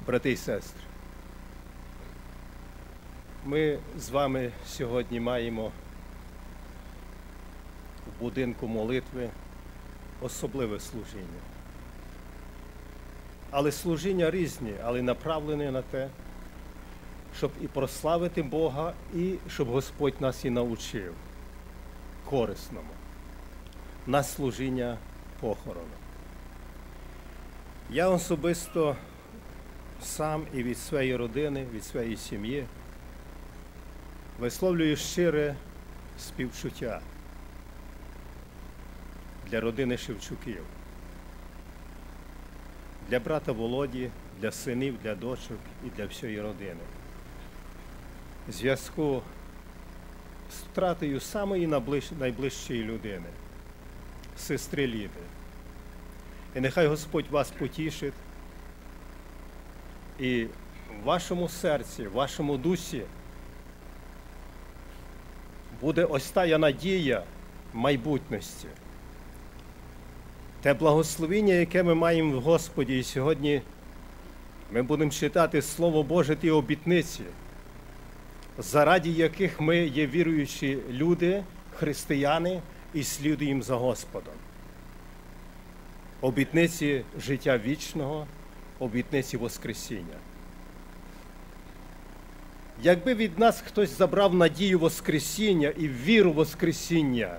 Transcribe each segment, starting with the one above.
Брати і сестри, ми з вами сьогодні маємо в будинку молитви особливе служіння. Але служіння різні, але направлені на те, щоб і прославити Бога, і щоб Господь нас і навчив корисному на служіння похорону. Я особисто сам і від своєї родини, від своєї сім'ї висловлюю щире співчуття для родини Шевчуків, для брата Володі, для синів, для дочок і для всієї родини. В зв'язку з втратою самої найближчої людини, сестри Ліди. І нехай Господь вас потішить, і в вашому серці, в вашому дусі буде ось тая надія майбутності. Те благословення, яке ми маємо в Господі, і сьогодні ми будемо читати Слово Боже, ті обітниці, заради яких ми є віруючі люди, християни, і слідуємо за Господом. Обітниці життя вічного, обітниці Воскресіння. Якби від нас хтось забрав надію Воскресіння і віру Воскресіння,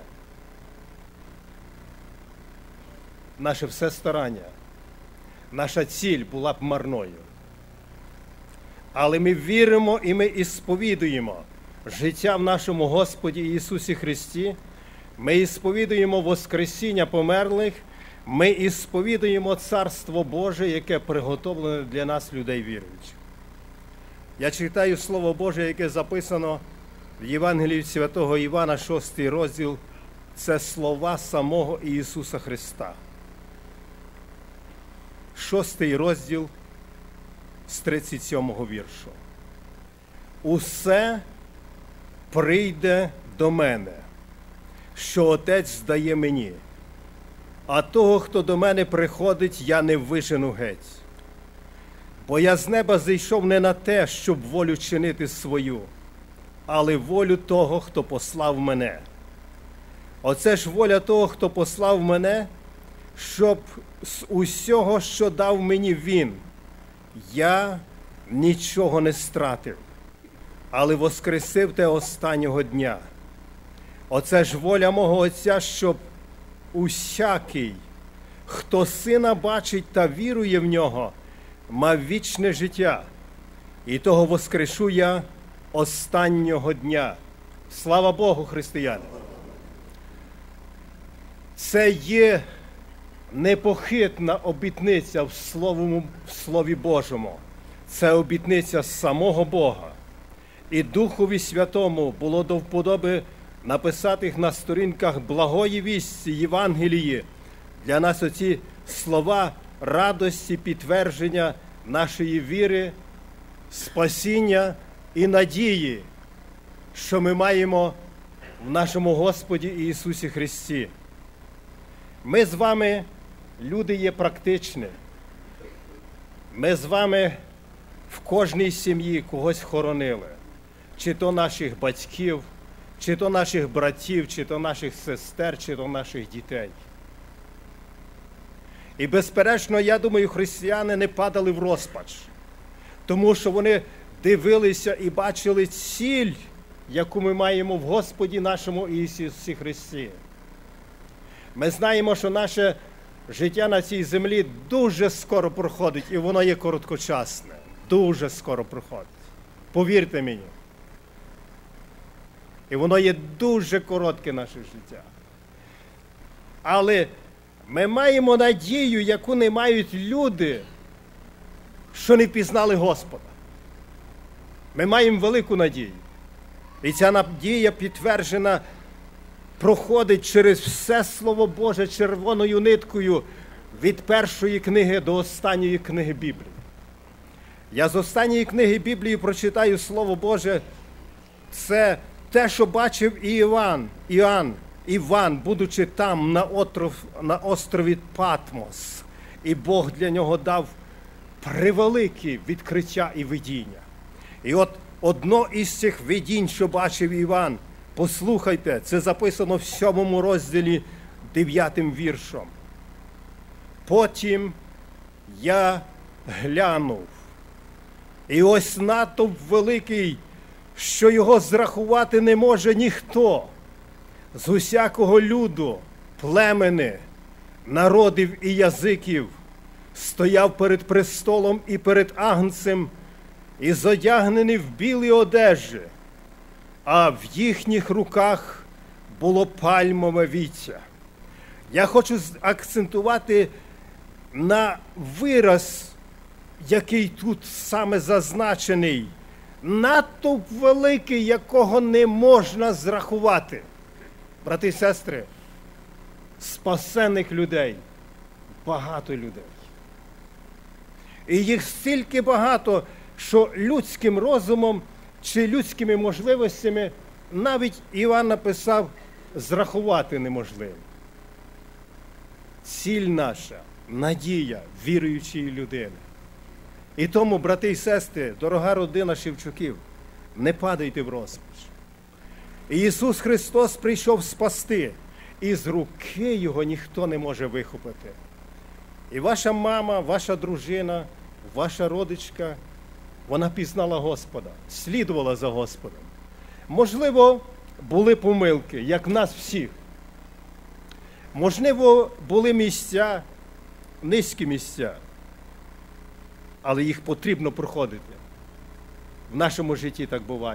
наше все старання, наша ціль була б марною. Але ми віримо і ми ісповідуємо життя в нашому Господі Ісусі Христі, ми ісповідуємо Воскресіння померлих, ми ісповідуємо Царство Боже, яке приготовлене для нас, людей віруючих. Я читаю Слово Боже, яке записано в Євангелії Святого Івана, 6 розділ. Це слова самого Ісуса Христа. 6 розділ з 37-го віршу. «Усе прийде до мене, що Отець здає мені, а того, хто до мене приходить, я не вижену геть. Бо я з неба зійшов не на те, щоб волю чинити свою, але волю того, хто послав мене. Оце ж воля того, хто послав мене, щоб з усього, що дав мені Він, я нічого не стратив, але воскресив те останнього дня. Оце ж воля мого Отця, щоб усякий, хто Сина бачить та вірує в Нього, мав вічне життя, і того воскрешу я останнього дня». Слава Богу, християни! Це є непохитна обітниця в Слові Божому. Це обітниця самого Бога. І Духові Святому було до вподоби написати їх на сторінках благої вісті, Євангелії. Для нас оці слова радості, підтвердження нашої віри, спасіння і надії, що ми маємо в нашому Господі Ісусі Христі. Ми з вами, люди є практичні. Ми з вами в кожній сім'ї когось хоронили. Чи то наших батьків, чи то наших братів, чи то наших сестер, чи то наших дітей. І, безперечно, я думаю, християни не падали в розпач, тому що вони дивилися і бачили ціль, яку ми маємо в Господі нашому Ісусі Христі. Ми знаємо, що наше життя на цій землі дуже скоро проходить, і воно є короткочасне. Дуже скоро проходить. Повірте мені. І воно є дуже коротке наше життя. Але ми маємо надію, яку не мають люди, що не пізнали Господа. Ми маємо велику надію. І ця надія підтверджена, проходить через все Слово Боже червоною ниткою від першої книги до останньої книги Біблії. Я з останньої книги Біблії прочитаю Слово Боже. Це те, що бачив і Іван, будучи там на острові Патмос. І Бог для нього дав превеликі відкриття і видіння. І от одно із цих видінь, що бачив Іван, послухайте, це записано в 7 розділі 9 віршом. Потім я глянув, і ось натовп великий, що його зрахувати не може ніхто, з усякого люду, племени, народів і язиків, стояв перед престолом і перед Агнцем, і зодягнений в білі одежі, а в їхніх руках було пальмове віття. Я хочу акцентувати на вираз, який тут саме зазначений, натовп великий, якого не можна зрахувати. Брати і сестри, спасених людей, багато людей. І їх стільки багато, що людським розумом чи людськими можливостями навіть Іван написав, зрахувати неможливо. Ціль наша, надія віруючої людини. І тому, брати і сестри, дорога родина Шевчуків, не падайте в розпач. Ісус Христос прийшов спасти, і з руки Його ніхто не може вихопити. І ваша мама, ваша дружина, ваша родичка, вона пізнала Господа, слідувала за Господом. Можливо, були помилки, як нас всіх. Можливо, були місця, низькі місця, але їх потрібно проходити. В нашому житті так буває.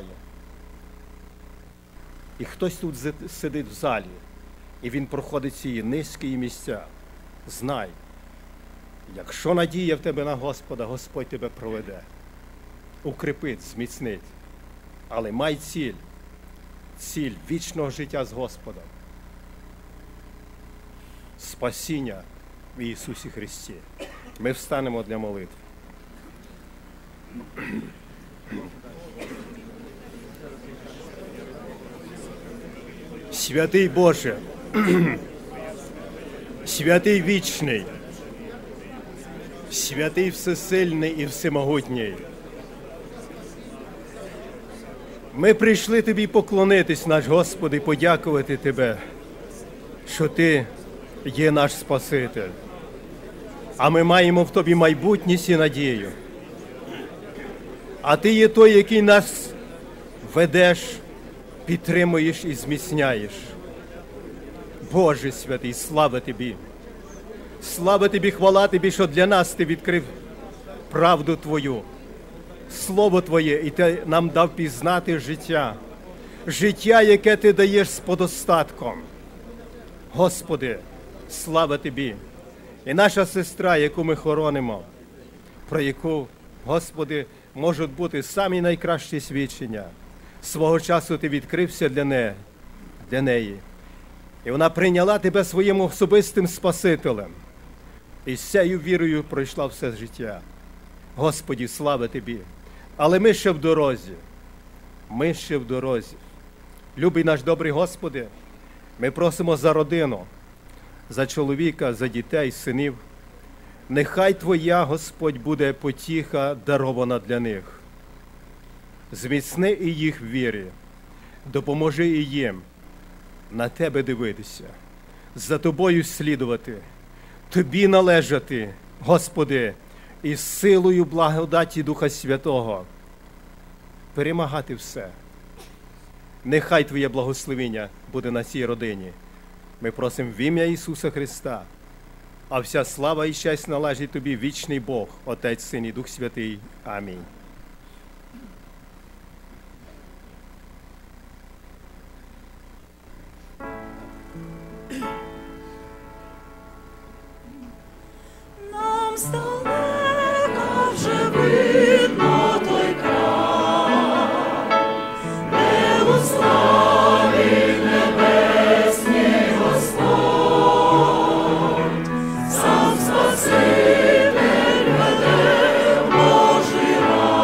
І хтось тут сидить в залі, і він проходить ці низькі місця. Знай, якщо надія в тебе на Господа, Господь тебе проведе, укріпить, зміцнить. Але май ціль вічного життя з Господом. Спасіння в Ісусі Христі. Ми встанемо для молитви. Святий Боже, святий вічний, святий всесильний і всемогутній, ми прийшли Тобі поклонитись, наш Господи, подякувати Тебе, що Ти є наш Спаситель, а ми маємо в Тобі майбутність і надію. А Ти є той, який нас ведеш, підтримуєш і зміцняєш. Боже святий, слава Тобі! Слава Тобі, хвала Тобі, що для нас Ти відкрив правду Твою, Слово Твоє, і Ти нам дав пізнати життя. Життя, яке Ти даєш з подостатком. Господи, слава Тобі! І наша сестра, яку ми хоронимо, про яку, Господи, можуть бути самі найкращі свідчення. Свого часу Ти відкрився для неї. І вона прийняла Тебе своїм особистим Спасителем. І з цією вірою пройшла все життя. Господі, слава Тобі! Але ми ще в дорозі. Ми ще в дорозі. Любий наш добрий Господи, ми просимо за родину, за чоловіка, за дітей, синів. Нехай Твоя, Господь, буде потіха дарована для них. Зміцни і їх в вірі, допоможи і їм на Тебе дивитися, за Тобою слідувати, Тобі належати, Господи, і з силою благодаті Духа Святого перемагати все. Нехай Твоє благословення буде на цій родині. Ми просимо в ім'я Ісуса Христа, а вся слава і честь належить Тобі, вічний Бог, Отець, Син і Дух Святий. Амінь. Нам здалека вже видно той край, де у славі небесній Господь, сам Спаситель веде в Божий рай.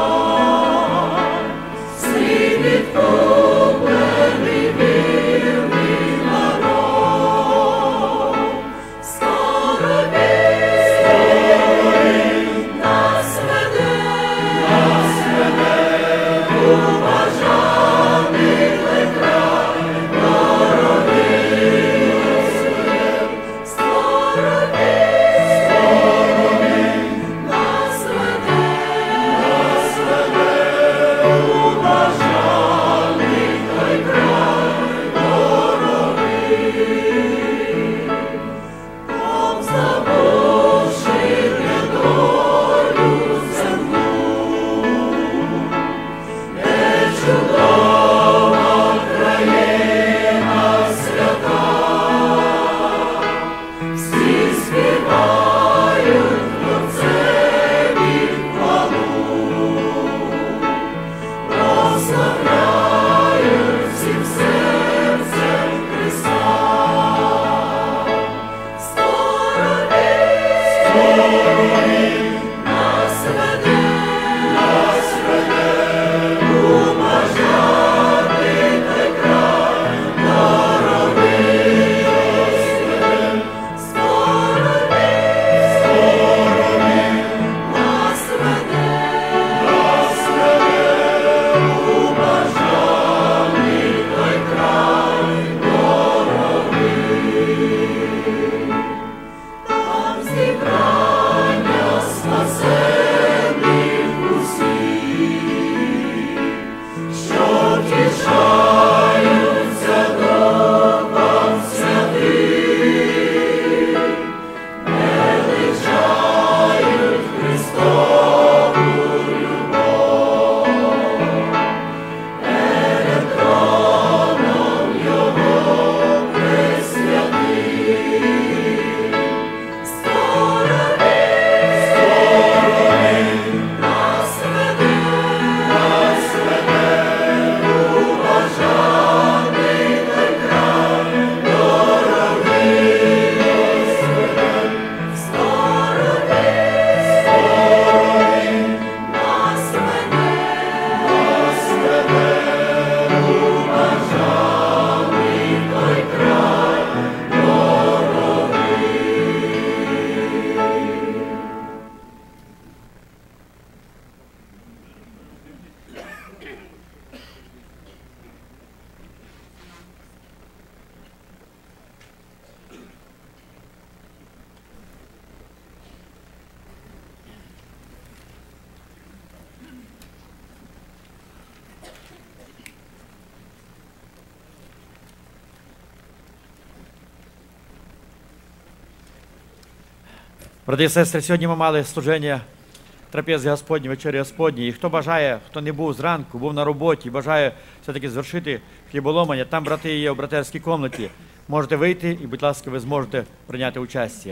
Брати і сестри, сьогодні ми мали служення трапези Господні, вечері Господні. І хто бажає, хто не був зранку, був на роботі, бажає все-таки звершити хліболомання, там брати є в братерській кімнаті. Можете вийти і, будь ласка, ви зможете прийняти участь.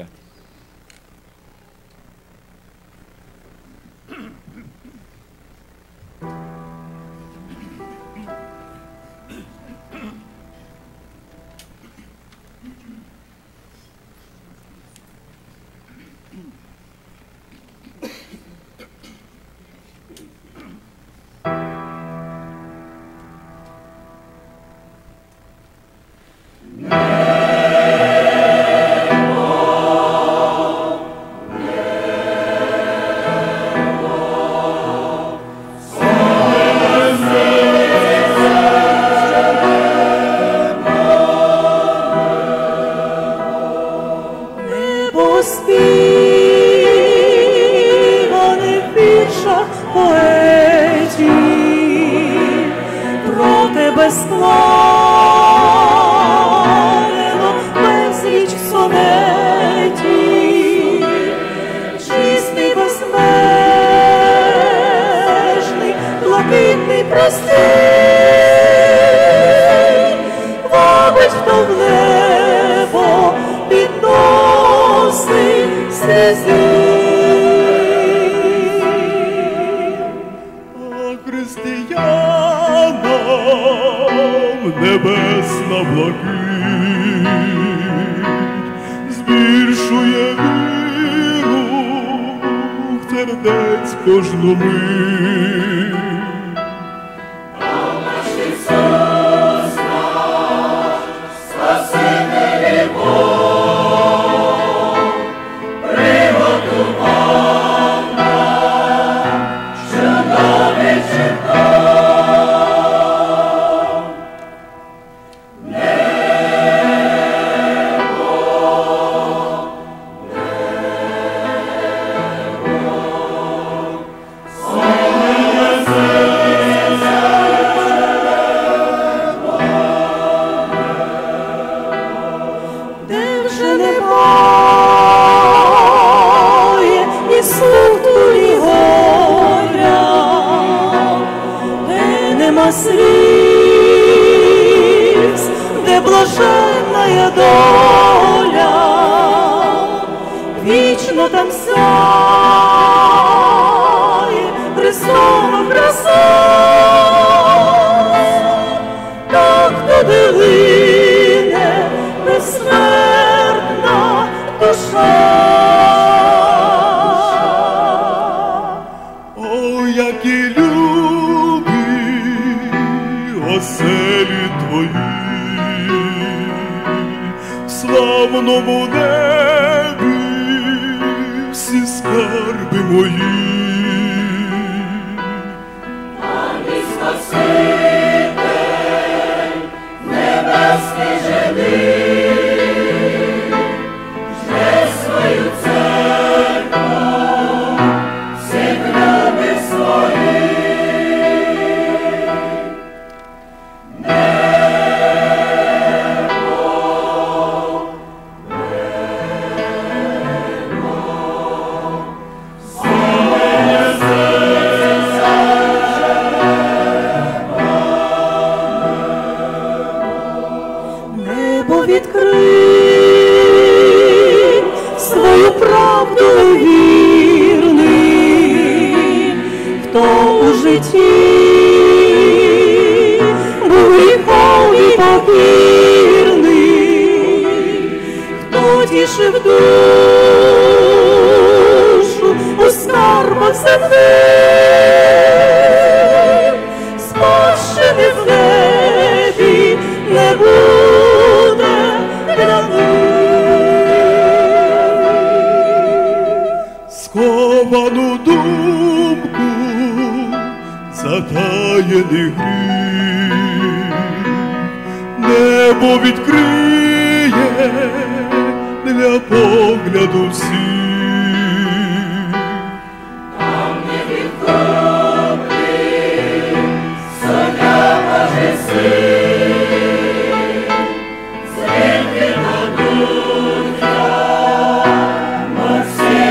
Все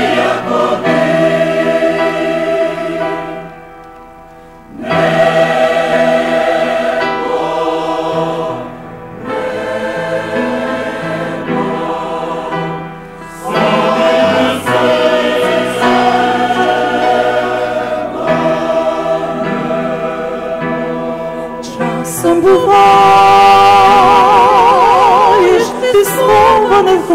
ти схований в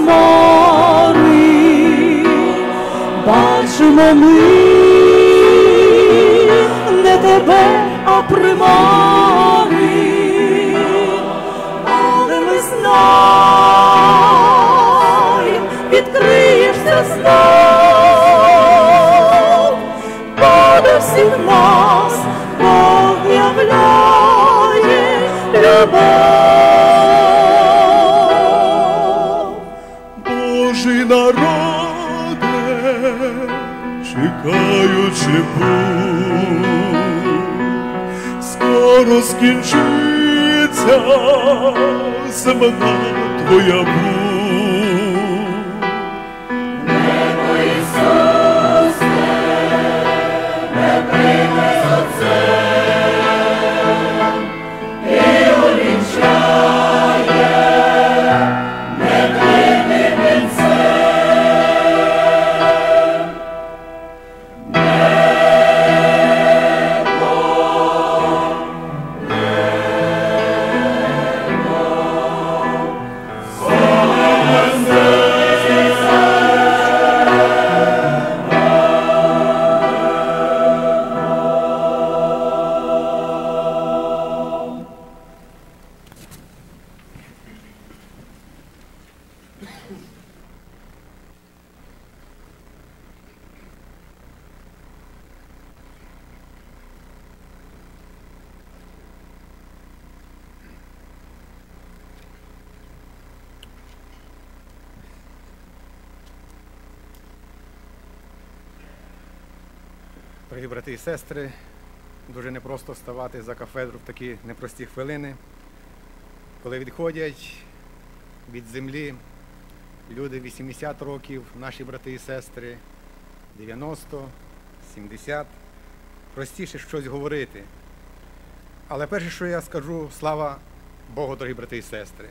хмари, бачимо ми не тебе, а примари, але ми знай, відкриєшся знов, бо до всіх нас Бог являє любов. Божий народе, чекаючи путь, скоро скінчиться земна твоя путь. Дорогі брати і сестри, дуже непросто ставати за кафедру в такі непрості хвилини, коли відходять від землі люди 80 років, наші брати і сестри, 90, 70. Простіше щось говорити. Але перше, що я скажу, слава Богу, дорогі брати і сестри.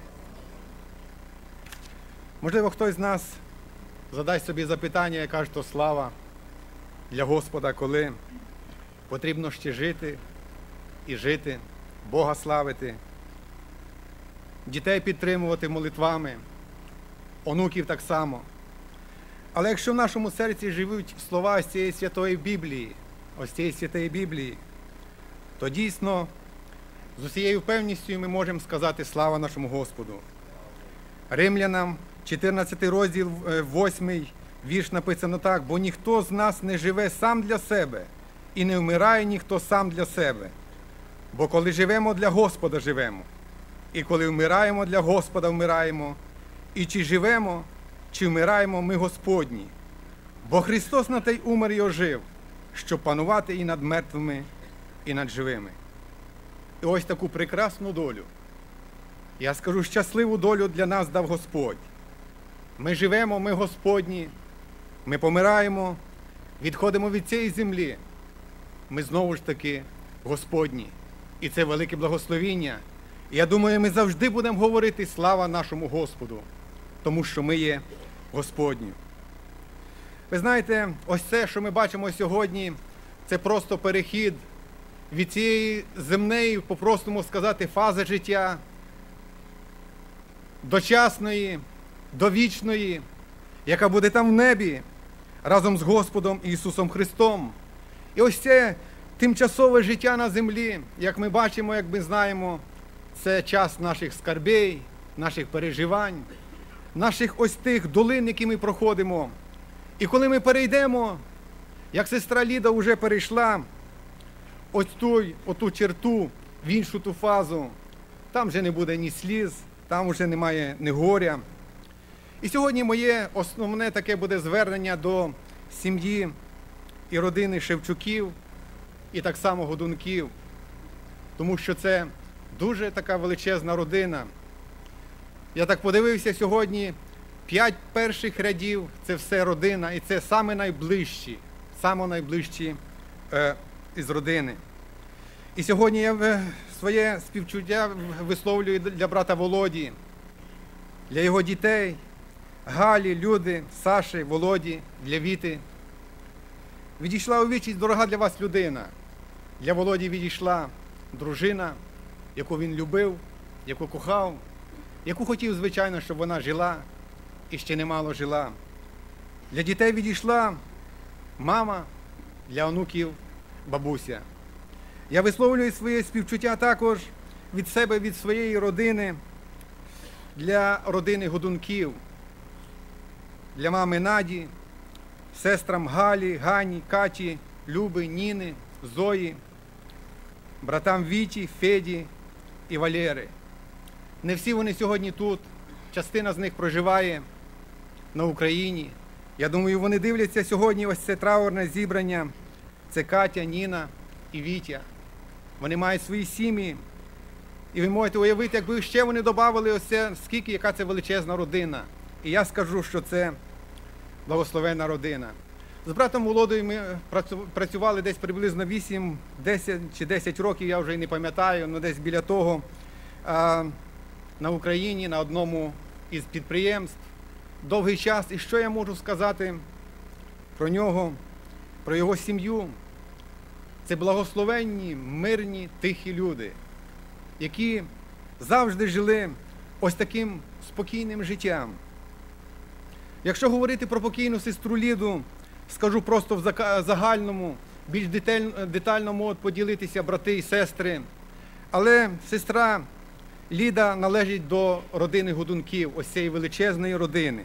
Можливо, хтось з нас задасть собі запитання, яка ж то слава для Господа, коли потрібно ще жити і жити, Бога славити, дітей підтримувати молитвами, онуків так само. Але якщо в нашому серці живуть слова ось цієї святої Біблії, то дійсно з усією певністю ми можемо сказати слава нашому Господу. Римлянам, 14 розділ, 8 вірш написано так: «Бо ніхто з нас не живе сам для себе, і не вмирає ніхто сам для себе. Бо коли живемо, для Господа живемо, і коли вмираємо, для Господа вмираємо. І чи живемо, чи вмираємо, ми Господні. Бо Христос на те й умер і ожив, щоб панувати і над мертвими, і над живими». І ось таку прекрасну долю, я скажу, щасливу долю для нас дав Господь. Ми живемо, ми Господні, ми помираємо, відходимо від цієї землі. Ми знову ж таки Господні. І це велике благословіння. І я думаю, ми завжди будемо говорити слава нашому Господу, тому що ми є Господні. Ви знаєте, ось це, що ми бачимо сьогодні, це просто перехід від цієї земної, по-простому сказати, фази життя, дочасної, до вічної, яка буде там в небі, разом з Господом Ісусом Христом. І ось це тимчасове життя на землі, як ми бачимо, як ми знаємо, це час наших скарбей, наших переживань, наших ось тих долин, які ми проходимо. І коли ми перейдемо, як сестра Ліда вже перейшла ось оту черту, в іншу ту фазу, там вже не буде ні сліз, там вже немає ні горя. І сьогодні моє основне таке буде звернення до сім'ї і родини Шевчуків, і так само Годунків, тому що це дуже така величезна родина. Я так подивився сьогодні, 5 перших рядів – це все родина, і це саме найближчі із родини. І сьогодні я своє співчуття висловлюю для брата Володі, для його дітей, Галі, Люди, Саші, Володі, для Віти. Відійшла у вічність дорога для вас людина. Для Володі відійшла дружина, яку він любив, яку кохав. яку хотів, звичайно, щоб вона жила і ще немало жила. Для дітей відійшла мама, для онуків бабуся. Я висловлюю своє співчуття також від себе, від своєї родини, для родини Годунків, для мами Наді, сестрам Галі, Гані, Каті, Люби, Ніни, Зої, братам Віті, Феді і Валєри. Не всі вони сьогодні тут, частина з них проживає на Україні. Я думаю, вони дивляться сьогодні ось це траурне зібрання. Це Катя, Ніна і Вітя. Вони мають свої сім'ї. І ви можете уявити, якби ще вони додавали ось це, скільки, яка це величезна родина. І я скажу, що це благословенна родина. З братом Володою ми працювали десь приблизно 8, 10 чи 10 років, я вже і не пам'ятаю, але десь біля того, на Україні, на одному із підприємств. Довгий час. І що я можу сказати про нього, про його сім'ю? Це благословенні, мирні, тихі люди, які завжди жили ось таким спокійним життям. Якщо говорити про покійну сестру Ліду, скажу просто в загальному, більш детально можуть поділитися брати і сестри. Але сестра Ліда належить до родини Годунків, ось цієї величезної родини.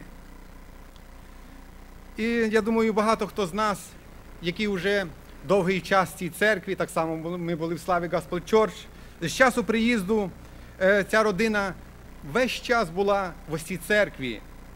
І я думаю, багато хто з нас, які вже довгий час в цій церкві, так само ми були в Славі Gospel Church, з часу приїзду ця родина весь час була в ось цій церкві.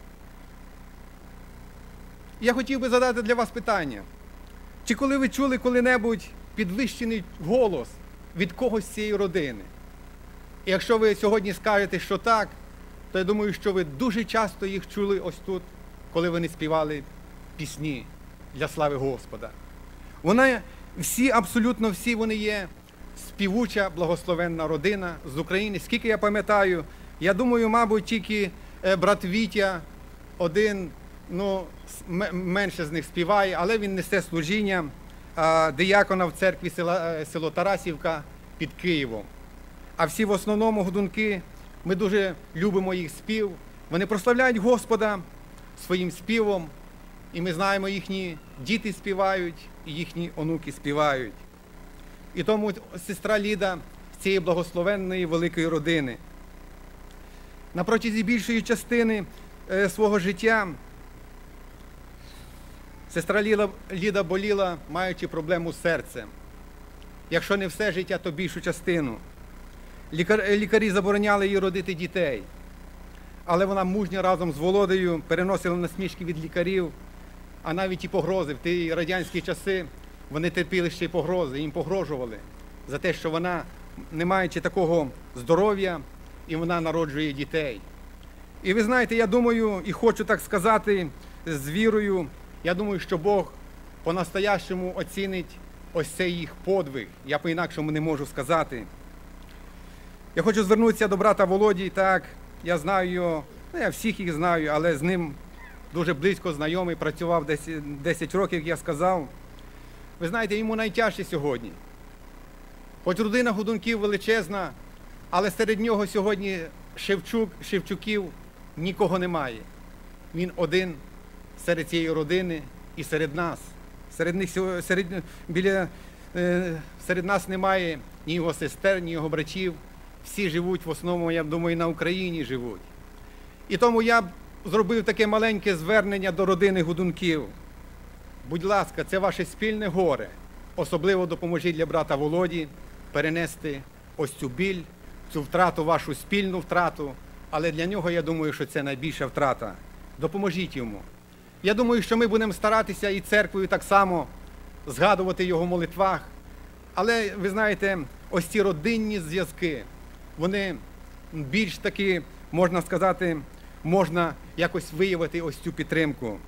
Я хотів би задати для вас питання. Чи коли ви чули коли-небудь підвищений голос від когось з цієї родини? І якщо ви сьогодні скажете, що так, то я думаю, що ви дуже часто їх чули ось тут, коли вони співали пісні для слави Господа. Вони всі, абсолютно всі, вони є співуча, благословенна родина з України. Скільки я пам'ятаю, я думаю, мабуть, тільки брат Вітя один, менше з них співає, але він несе служіння диякона в церкві село Тарасівка під Києвом. А всі в основному Годунки, ми дуже любимо їх спів. Вони прославляють Господа своїм співом, і ми знаємо, їхні діти співають, і їхні онуки співають. І тому сестра Ліда з цієї благословенної великої родини. На протязі більшої частини свого життя сестра Ліда боліла, маючи проблему з серцем. Якщо не все життя, то більшу частину. Лікарі забороняли їй родити дітей. Але вона мужньо разом з Володею переносила насмішки від лікарів, а навіть і погрози. В ті радянські часи вони терпіли ще й погрози, їм погрожували за те, що вона, не маючи такого здоров'я, і вона народжує дітей. І ви знаєте, я думаю, і хочу так сказати з вірою, я думаю, що Бог по-настоящому оцінить ось цей їх подвиг. Я по-інакшому не можу сказати. Я хочу звернутися до брата Володі, так, я знаю його, я всіх їх знаю, але з ним дуже близько знайомий, працював 10 років, як я сказав. Ви знаєте, йому найтяжче сьогодні. Хоч родина Годунків величезна, але серед нього сьогодні Шевчуків нікого немає. Він один серед цієї родини і серед нас. Серед нас немає ні його сестер, ні його братів. Всі живуть, в основному, я думаю, на Україні живуть. І тому я зробив таке маленьке звернення до родини Годунків. Будь ласка, це ваше спільне горе. Особливо допоможіть для брата Володі перенести ось цю біль, цю втрату, вашу спільну втрату. Але для нього, я думаю, що це найбільша втрата. Допоможіть йому. Я думаю, що ми будемо старатися і церквою так само згадувати його в молитвах. Але, ви знаєте, ось ці родинні зв'язки, вони більш таки, можна сказати, можна якось виявити ось цю підтримку.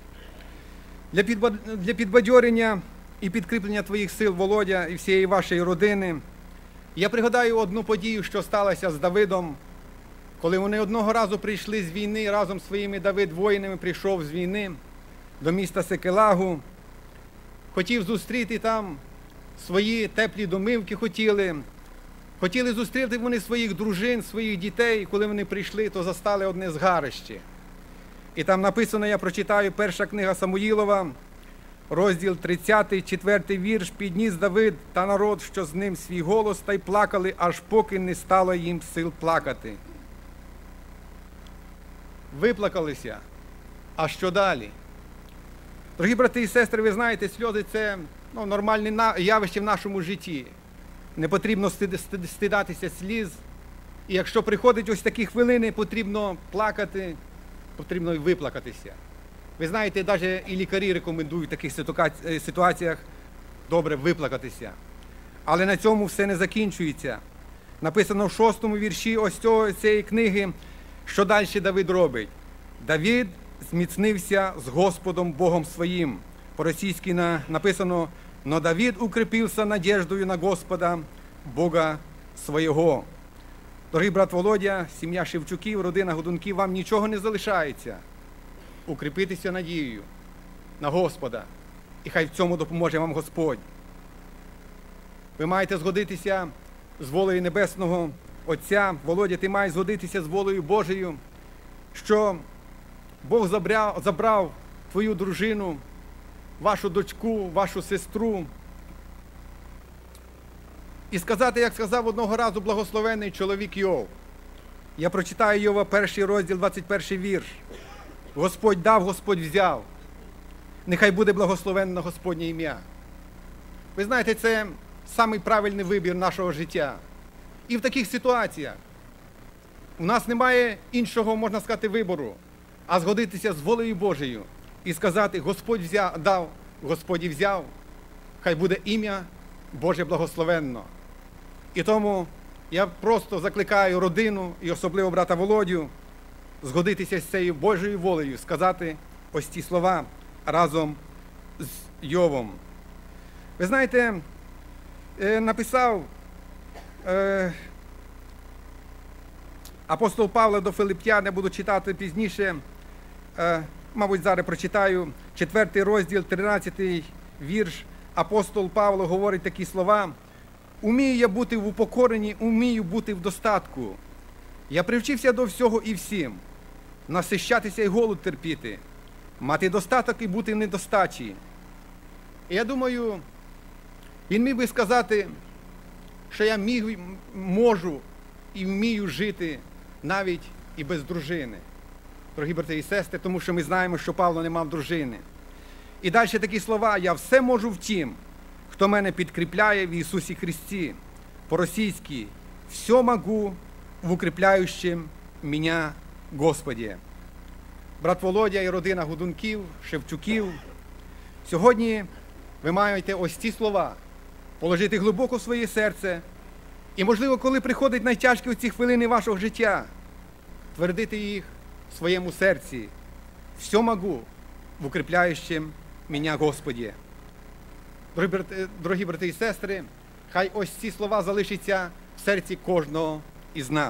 Для підбадьорення і підкріплення твоїх сил, Володя, і всієї вашої родини, я пригадаю одну подію, що сталося з Давидом, коли вони одного разу прийшли з війни, разом з своїми Давид-воїнами прийшов з війни до міста Секелагу, хотів зустріти там свої теплі домівки хотіли, Хотіли зустріти вони своїх дружин, своїх дітей, і коли вони прийшли, то застали одне згарище. І там написано, я прочитаю, перша книга Самуїлова, розділ 30, 4 вірш. «Підніс Давид та народ, що з ним, свій голос, та й плакали, аж поки не стало їм сил плакати». Виплакалися. А що далі? Дорогі брати і сестри, ви знаєте, сльози – це нормальне явище в нашому житті. Не потрібно стидатися сліз. І якщо приходять ось такі хвилини, потрібно плакати, потрібно і виплакатися. Ви знаєте, навіть і лікарі рекомендують в таких ситуаціях добре виплакатися. Але на цьому все не закінчується. Написано в 6-му вірші ось цієї книги, що далі Давид робить. Давид зміцнився з Господом Богом своїм. По-російськи написано, «Но Давид укрепился надеждою на Господа, Бога свого». Дорогий брат Володя, сім'я Шевчуків, родина Годунків, вам нічого не залишається. Укріпитися надією на Господа. І хай в цьому допоможе вам Господь. Ви маєте згодитися з волею Небесного Отця. Володя, ти маєш згодитися з волею Божою, що Бог забрав твою дружину, вашу дочку, вашу сестру. І сказати, як сказав одного разу благословенний чоловік Йов. Я прочитаю Йова 1 розділ, 21 вірш. Господь дав, Господь взяв. Нехай буде благословенно Господнє ім'я. Ви знаєте, це самий правильний вибір нашого життя. І в таких ситуаціях у нас немає іншого, можна сказати, вибору, а згодитися з волею Божою і сказати, Господь дав, Господь і взяв, хай буде ім'я Боже благословенно. І тому я просто закликаю родину і особливо брата Володю згодитися з цією Божою волею, сказати ось ці слова разом з Йовом. Ви знаєте, написав апостол Павло до Филип'ян, я буду читати пізніше, мабуть, зараз прочитаю, 4 розділ, 13 вірш. Апостол Павло говорить такі слова: «Умію я бути в упокоренні, умію бути в достатку. Я привчився до всього і всім, насищатися і голод терпіти, мати достаток і бути в недостачі». І я думаю, він міг би сказати, що я можу і вмію жити навіть і без дружини. Дорогі брати і сестри, тому що ми знаємо, що Павло не мав дружини. І далі такі слова: «Я все можу в тім, хто мене підкріпляє в Ісусі Христі». По-російськи: «Все могу в укріпляючим мене Господі». Брат Володя і родина Годунків, Шевчуків, сьогодні ви маєте ось ці слова положити глибоко в своє серце і, можливо, коли приходять найтяжкі оці хвилини вашого життя, твердити їх в своєму серці: «Все могу в укріпляючим мене Господі». Дорогі брати і сестри, хай ось ці слова залишаться в серці кожного із нас.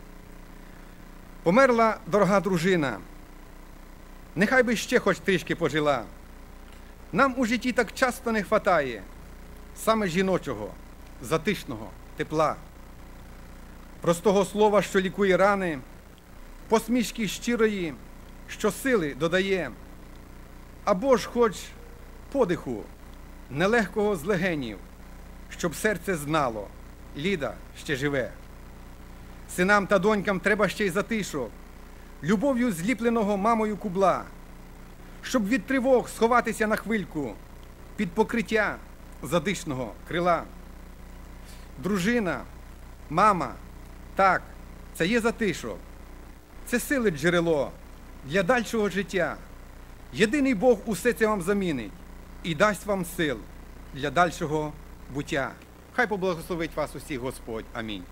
Померла дорога дружина. Нехай би ще хоч трішки пожила. Нам у житті так часто не хватає саме жіночого, затишного, тепла, простого слова, що лікує рани, посмішки щирої, що сили додає, або ж хоч подиху нелегкого з легенів, щоб серце знало: Ліда ще живе. Синам та донькам треба ще й затишок, любов'ю зліпленого мамою кубла, щоб від тривог сховатися на хвильку під покриття задишного крила. Дружина, мама, так, це є затишок, це сили джерело для дальшого життя. Єдиний Бог усе це вам замінить і дасть вам сил для дальшого буття. Хай поблагословить вас усіх Господь. Амінь.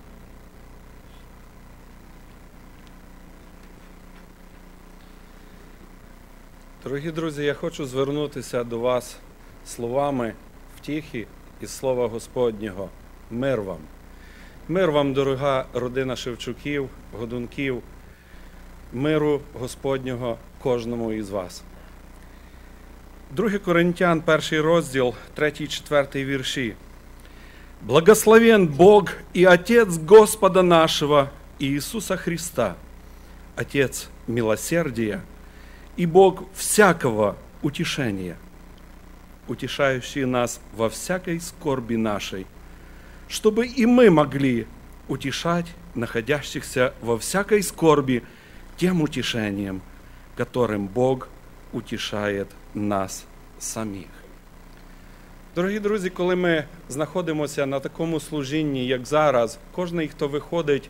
Дорогі друзі, я хочу звернутися до вас словами втіхи із слова Господнього. Мир вам. Мир вам, дорога родина Шевчуків, Годунків, миру Господнього кожному із вас. 2 Коринтян, 1 розділ, 3-4 вірші. Благословен Бог и Отец Господа нашего Иисуса Христа, Отец милосердия и Бог всякого утешения, утешающий нас во всякой скорби нашей, чтобы и мы могли утешать находящихся во всякой скорби тем утешением, которым Бог утішає нас самих. Дорогі друзі, коли ми знаходимося на такому служінні, як зараз, кожен, хто виходить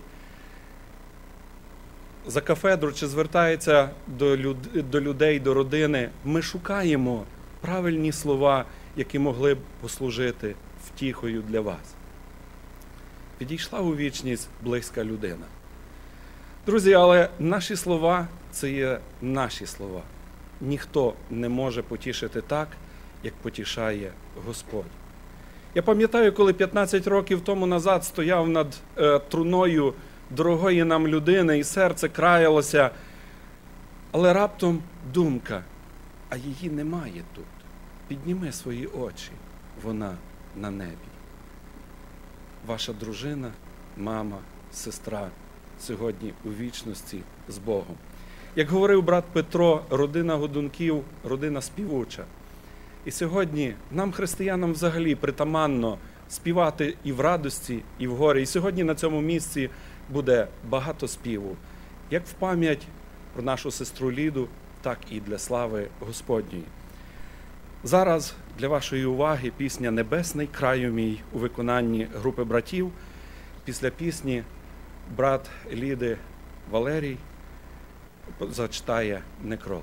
за кафедру чи звертається до людей, до родини, ми шукаємо правильні слова, які могли б послужити втіхою для вас. Підійшла у вічність близька людина. Друзі, але наші слова – це є наші слова. Ніхто не може потішити так, як потішає Господь. Я пам'ятаю, коли 15 років тому назад стояв над труною дорогої нам людини, і серце краялося, але раптом думка, а її немає тут. Підніми свої очі, вона на небі. Ваша дружина, мама, сестра сьогодні у вічності з Богом. Як говорив брат Петро, родина Годунків, родина співуча. І сьогодні нам, християнам, взагалі притаманно співати і в радості, і в горі. І сьогодні на цьому місці буде багато співу, як в пам'ять про нашу сестру Ліду, так і для слави Господньої. Зараз для вашої уваги пісня «Небесний краю мій» у виконанні групи братів. Після пісні брат Ліди Валерій зачитає некролог.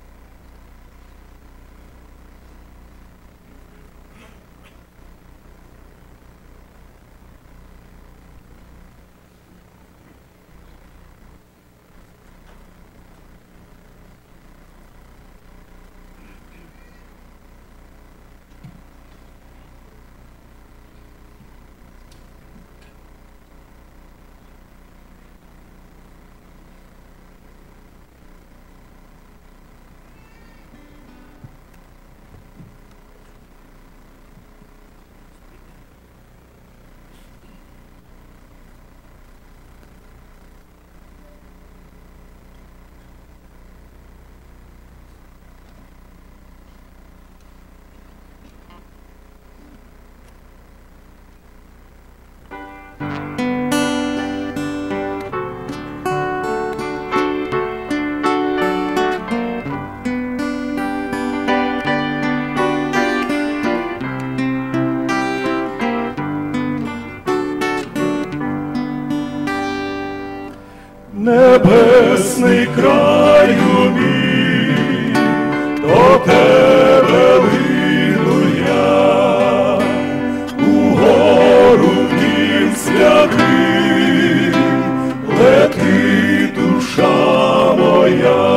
Небесний краю мій, до тебе лину я, угору в дім святий, лети душа моя,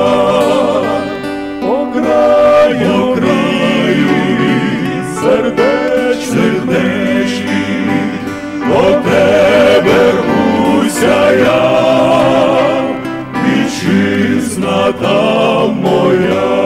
о краю мій, сердечних днешніх, до тебе рвуся я. Вітчизна там моя,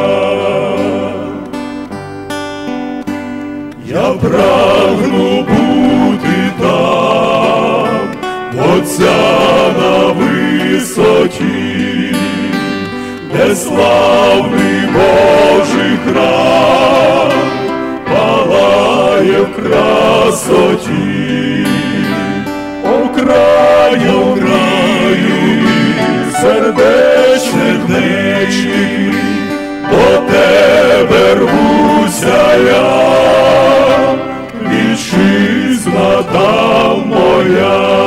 я прагну бути там, Отця на висоті, де славний Божий храм палає в красоті, о краю сердечних днечних, до тебе рвуся я, вітчизна там моя.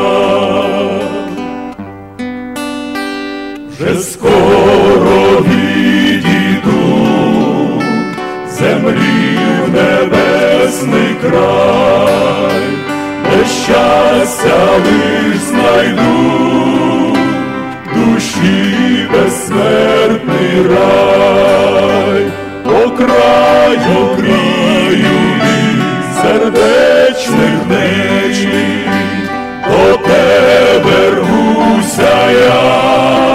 Вже скоро відійду, землі в небесний край, де щастя лиш знайду, душі безсмертний рай, о краю сердечних днечних, до тебе рвуся я,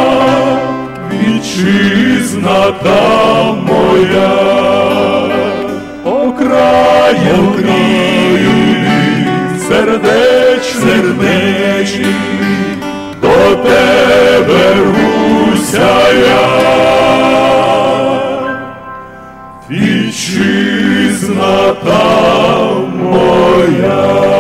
вітчизна там моя, о краю сердечних тебе рвуся я, вітчизна та моя.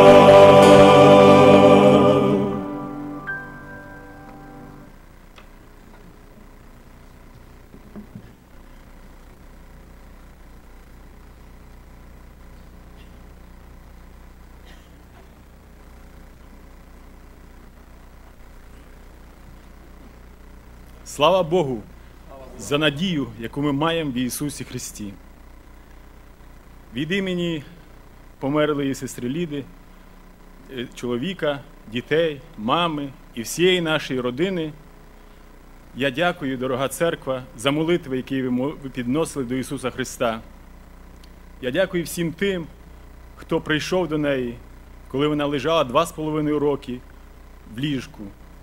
Слава Богу за надію, яку ми маємо в Ісусі Христі. Від імені померлої сестри Ліди, чоловіка, дітей, мами і всієї нашої родини я дякую, дорога церква, за молитви, які ви підносили до Ісуса Христа. Я дякую всім тим, хто прийшов до неї, коли вона лежала 2,5 роки в ліжку.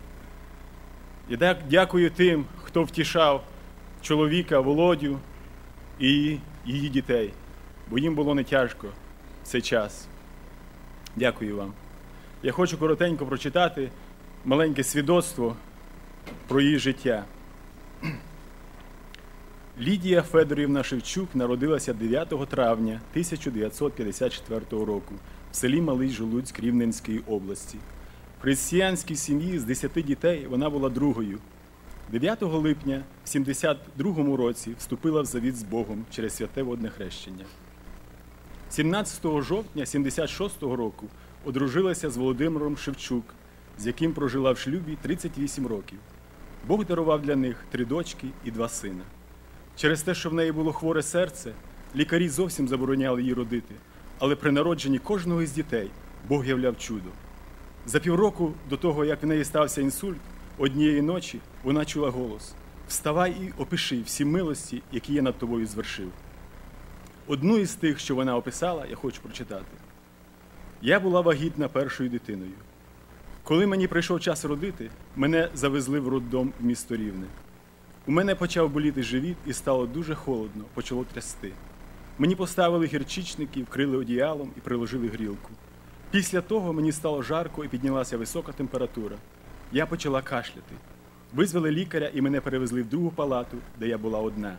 Я дякую тим, хто втішав чоловіка Володю і її дітей, бо їм було не тяжко в цей час. Дякую вам. Я хочу коротенько прочитати маленьке свідоцтво про її життя. Лідія Федорівна Шевчук народилася 9 травня 1954 року в селі Малий Жолудськ Рівненської області. В християнській сім'ї з 10 дітей вона була другою. 9 липня в 72 році вступила в завіт з Богом через святе водне хрещення. 17 жовтня 76 року одружилася з Володимиром Шевчук, з яким прожила в шлюбі 38 років. Бог дарував для них 3 дочки і 2 сина. Через те, що в неї було хворе серце, лікарі зовсім забороняли її родити, але при народженні кожного із дітей Бог являв чудо. За півроку до того, як в неї стався інсульт, однієї ночі вона чула голос: «Вставай і опиши всі милості, які я над тобою звершив». Одну із тих, що вона описала, я хочу прочитати. «Я була вагітна першою дитиною. Коли мені прийшов час родити, мене завезли в роддом в місто Рівне. У мене почав боліти живіт і стало дуже холодно, почало трясти. Мені поставили гірчичники, вкрили одіялом і приложили грілку. Після того мені стало жарко і піднялася висока температура. Я почала кашляти. Визвали лікаря і мене перевезли в другу палату, де я була одна.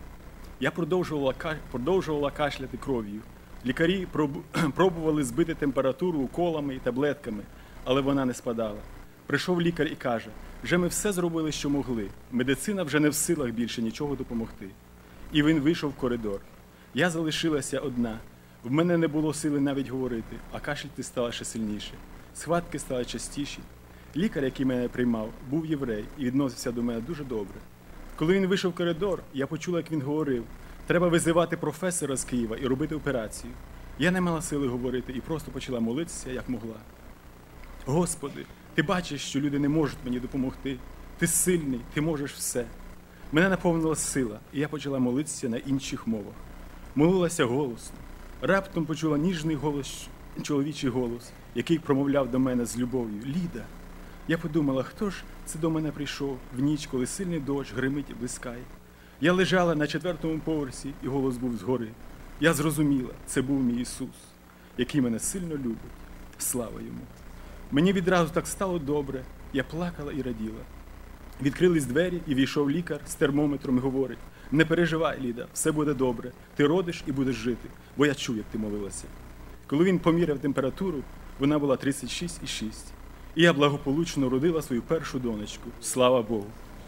Я продовжувала кашляти кров'ю. Лікарі пробували збити температуру уколами і таблетками, але вона не спадала. Прийшов лікар і каже: «Вже ми все зробили, що могли. Медицина вже не в силах більше нічого допомогти». І він вийшов в коридор. Я залишилася одна. В мене не було сили навіть говорити, а кашляти стало ще сильніше. Схватки стали частіші. Лікар, який мене приймав, був єврей і відносився до мене дуже добре. Коли він вийшов в коридор, я почула, як він говорив: «Треба визивати професора з Києва і робити операцію». Я не мала сили говорити і просто почала молитися, як могла. «Господи, ти бачиш, що люди не можуть мені допомогти. Ти сильний, ти можеш все». Мене наповнила сила, і я почала молитися на інших мовах. Молилася голосно. Раптом почула ніжний голос, чоловічий голос, який промовляв до мене з любов'ю: «Ліда». Я подумала, хто ж це до мене прийшов в ніч, коли сильний дощ гримить і блискає. Я лежала на 4-му поверсі, і голос був згори. Я зрозуміла, це був мій Ісус, який мене сильно любить. Слава Йому! Мені відразу так стало добре, я плакала і раділа. Відкрились двері, і війшов лікар з термометром і говорить: «Не переживай, Ліда, все буде добре. Ти родиш і будеш жити, бо я чув, як ти молилася». Коли він поміряв температуру, вона була 36,6. І я благополучно родила свою першу донечку. Слава Богу!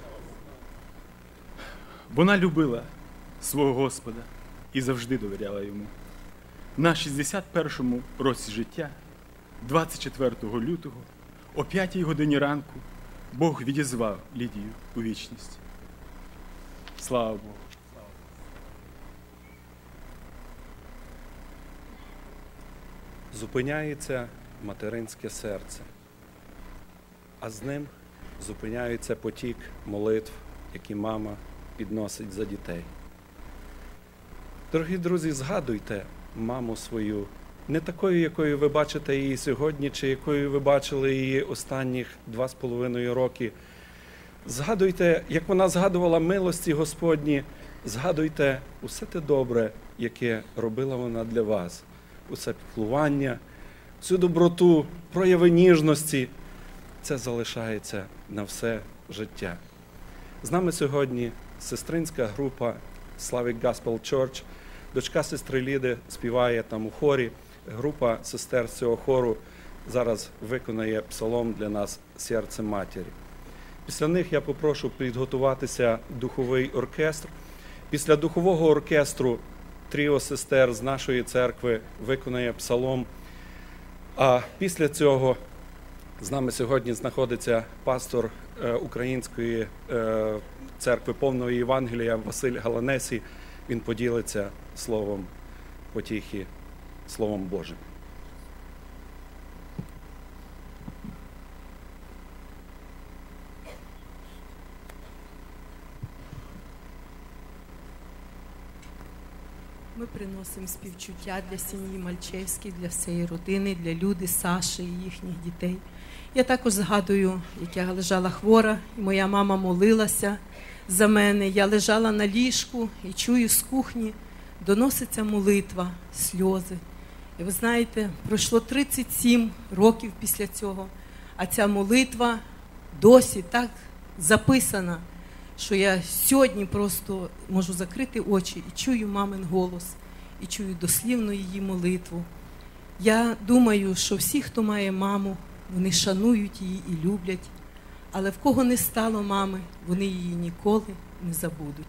Вона любила свого Господа і завжди довіряла Йому. На 61-му році життя, 24 лютого, о 5-й годині ранку, Бог відізвав Лідію у вічність. Слава Богу! Зупиняється материнське серце, а з ним зупиняється потік молитв, які мама підносить за дітей. Дорогі друзі, згадуйте маму свою, не такою, якою ви бачите її сьогодні, чи якою ви бачили її останніх 2,5 роки. Згадуйте, як вона згадувала милості Господні, згадуйте усе те добре, яке робила вона для вас. Усе піклування, всю доброту, прояви ніжності. це залишається на все життя. З нами сьогодні сестринська група Slavic Gospel Church. Дочка сестри Ліди співає там у хорі. Група сестер з цього хору зараз виконає псалом для нас «Серце матері». Після них я попрошу підготуватися духовий оркестр. Після духового оркестру тріо сестер з нашої церкви виконає псалом. А після цього з нами сьогодні знаходиться пастор Української церкви повного Євангелія Василь Галанесі. Він поділиться словом потіхи, Словом Божим. Ми приносимо співчуття для сім'ї Мальчевських, для всієї родини, для Люди, Саші і їхніх дітей. Я також згадую, як я лежала хвора, і моя мама молилася за мене. Я лежала на ліжку і чую з кухні, доноситься молитва, сльози. І ви знаєте, пройшло 37 років після цього, а ця молитва досі так записана, що я сьогодні просто можу закрити очі і чую мамин голос, і чую дослівну її молитву. Я думаю, що всі, хто має маму, вони шанують її і люблять, але в кого не стало мами, вони її ніколи не забудуть.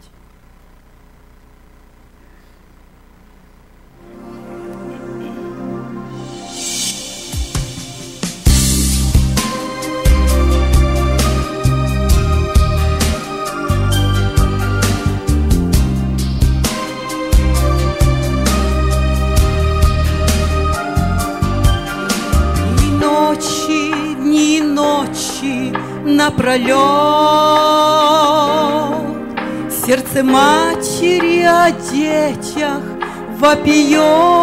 Напролет сердце матери о детях вопиет,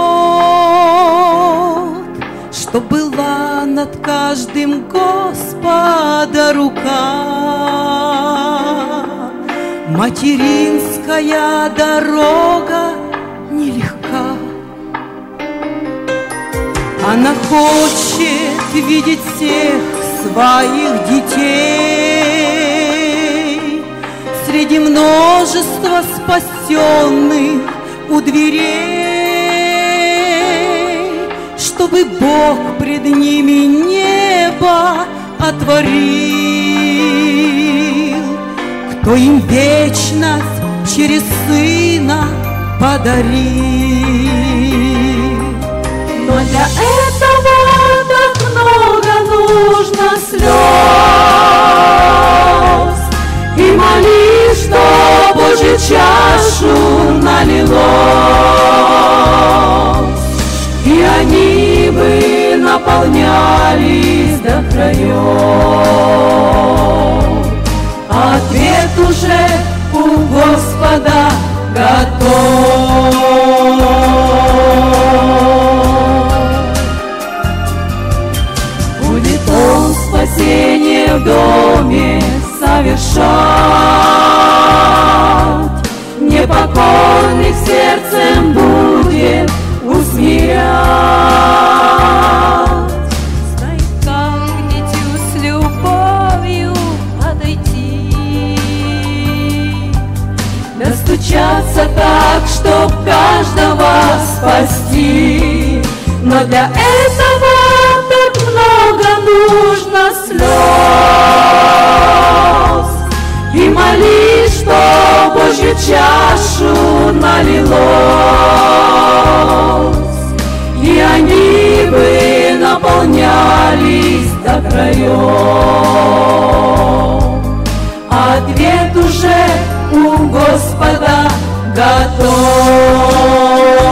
что была над каждым Господа рука. Материнская дорога нелегка. Она хочет видеть всех своих детей среди множества спасенных у дверей, чтобы Бог пред ними небо отворил, кто им вечность через Сына подарил. Но для этого так много нужно слез, и молись, что Божью чашу налилось, и они бы наполнялись до краев. Ответ уже у Господа готов. Спасение в доме совершать, непокорных сердцем будет усмирять. Знай, как к дитю с любовью подойти, достучаться так, чтоб каждого спасти. Но для этого так много нужно слез, и молись, что Божью чашу налилось, и они бы наполнялись до краев. Ответ уже у Господа готов.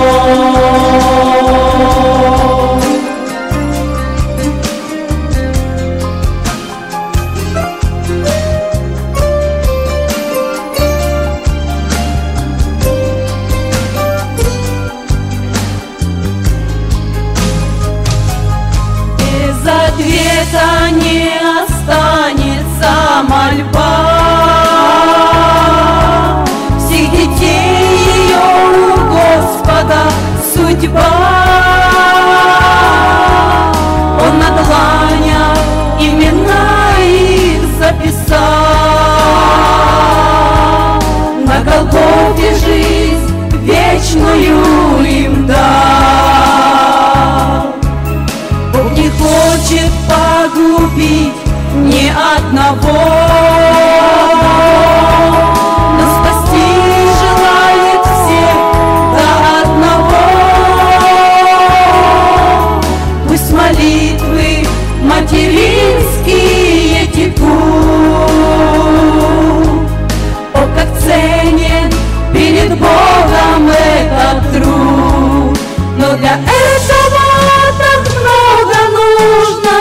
Не останется мольба, всех детей ее перед Богом этот труд. Но для этого так много нужно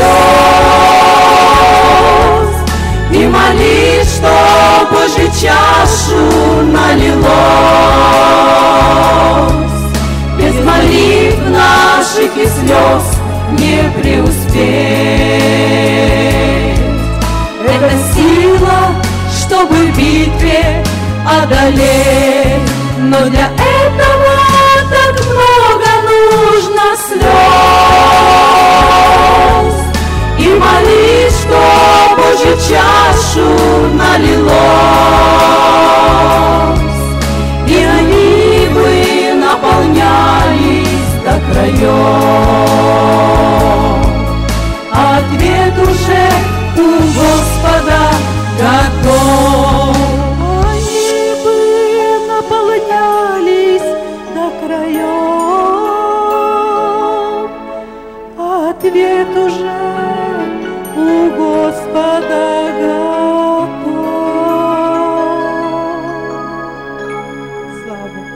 слез. И молись, что Божью чашу налилось. Без молитв наших и слез не преуспеть. Это сила, чтобы в битве одолеть. Но для этого так много нужно слез. И молись, что Божью чашу налилось. И они бы наполнялись до краев. Ответ уже у Господа готов. Они бы наполнялись до краев. Ответ уже у Господа готов. Слава Богу.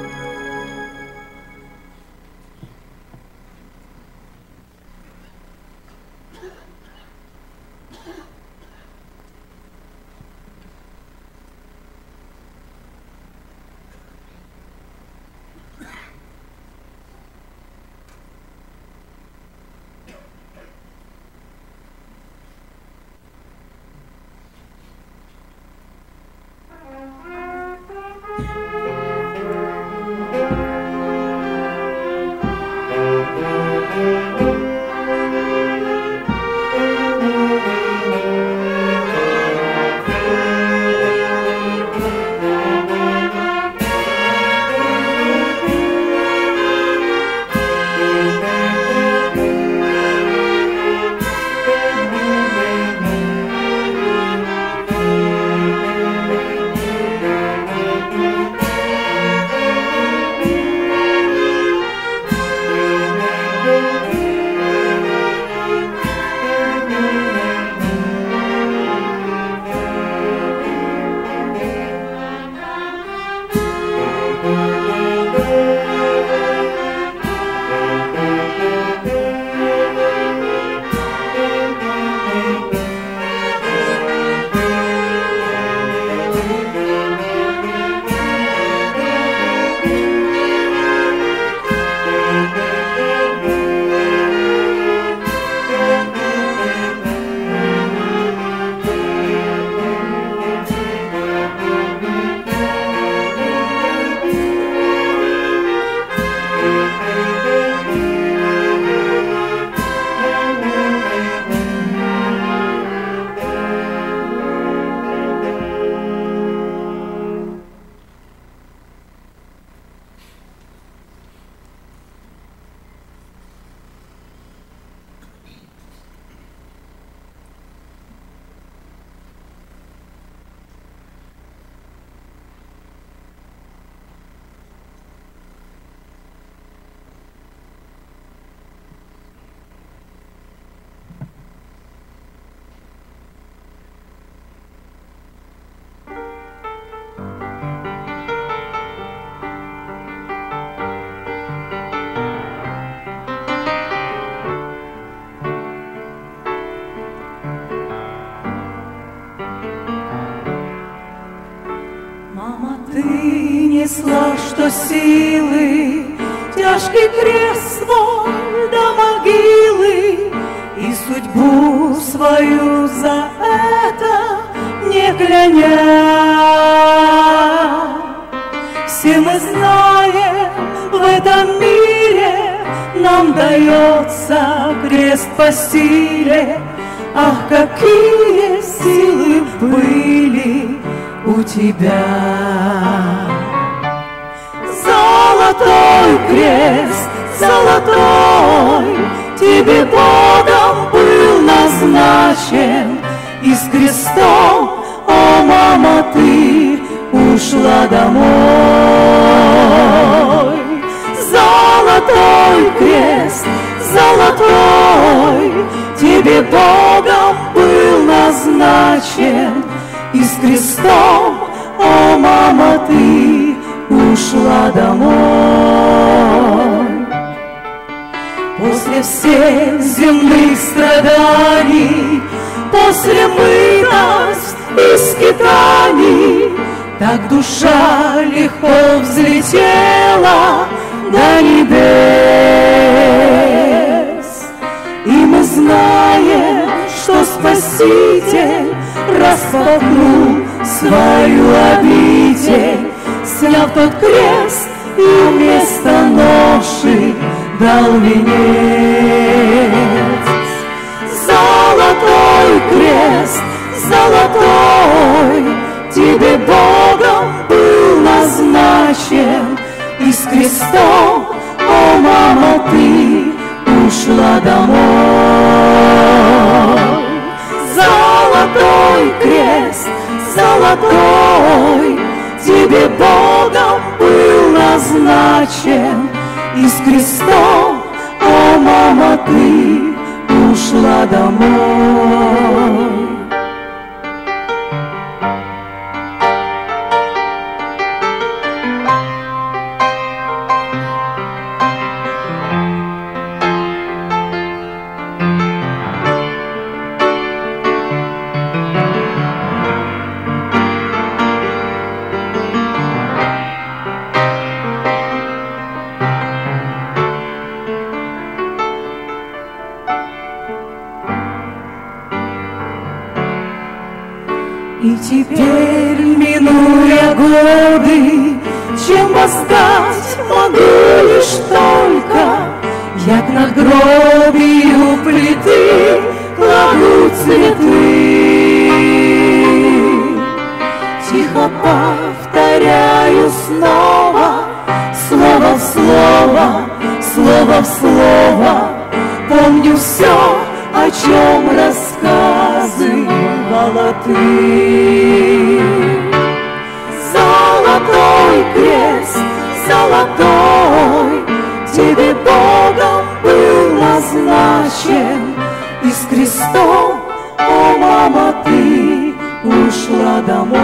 несла, что силы, тяжкий крест свой до могилы, и судьбу свою за это не кляня. Все мы знаем, в этом мире нам дается крест по силе. Ах, какие силы были у тебя! Золотой крест, золотой, тебе Богом был назначен, и с крестом, о, мама, ты ушла домой. Золотой крест, золотой, тебе Богом был назначен, и с крестом, о, мама, ты ушла домой. После всех земных страданий, после мытарств и скитаний, так душа легко взлетела до небес. И мы знаем, что Спаситель распахнул свою обитель, сняв тот крест и вместо ноши дал венец. Золотой крест, золотой, тебе Богом был назначен, и с крестом, о, мама, ты ушла домой. Золотой крест, золотой, тебе Богом был назначен, и с крестом, о, мама, ты ушла домой. И теперь, минуя годы, чем воздать могу лишь только, я к надгробию плиты кладу цветы. Тихо повторяю снова, слово в слово, слово в слово, помню все, о чем рассказывала ты. Золотой крест, золотой, тебе Богом был назначен, и с крестом, о, мама, ты ушла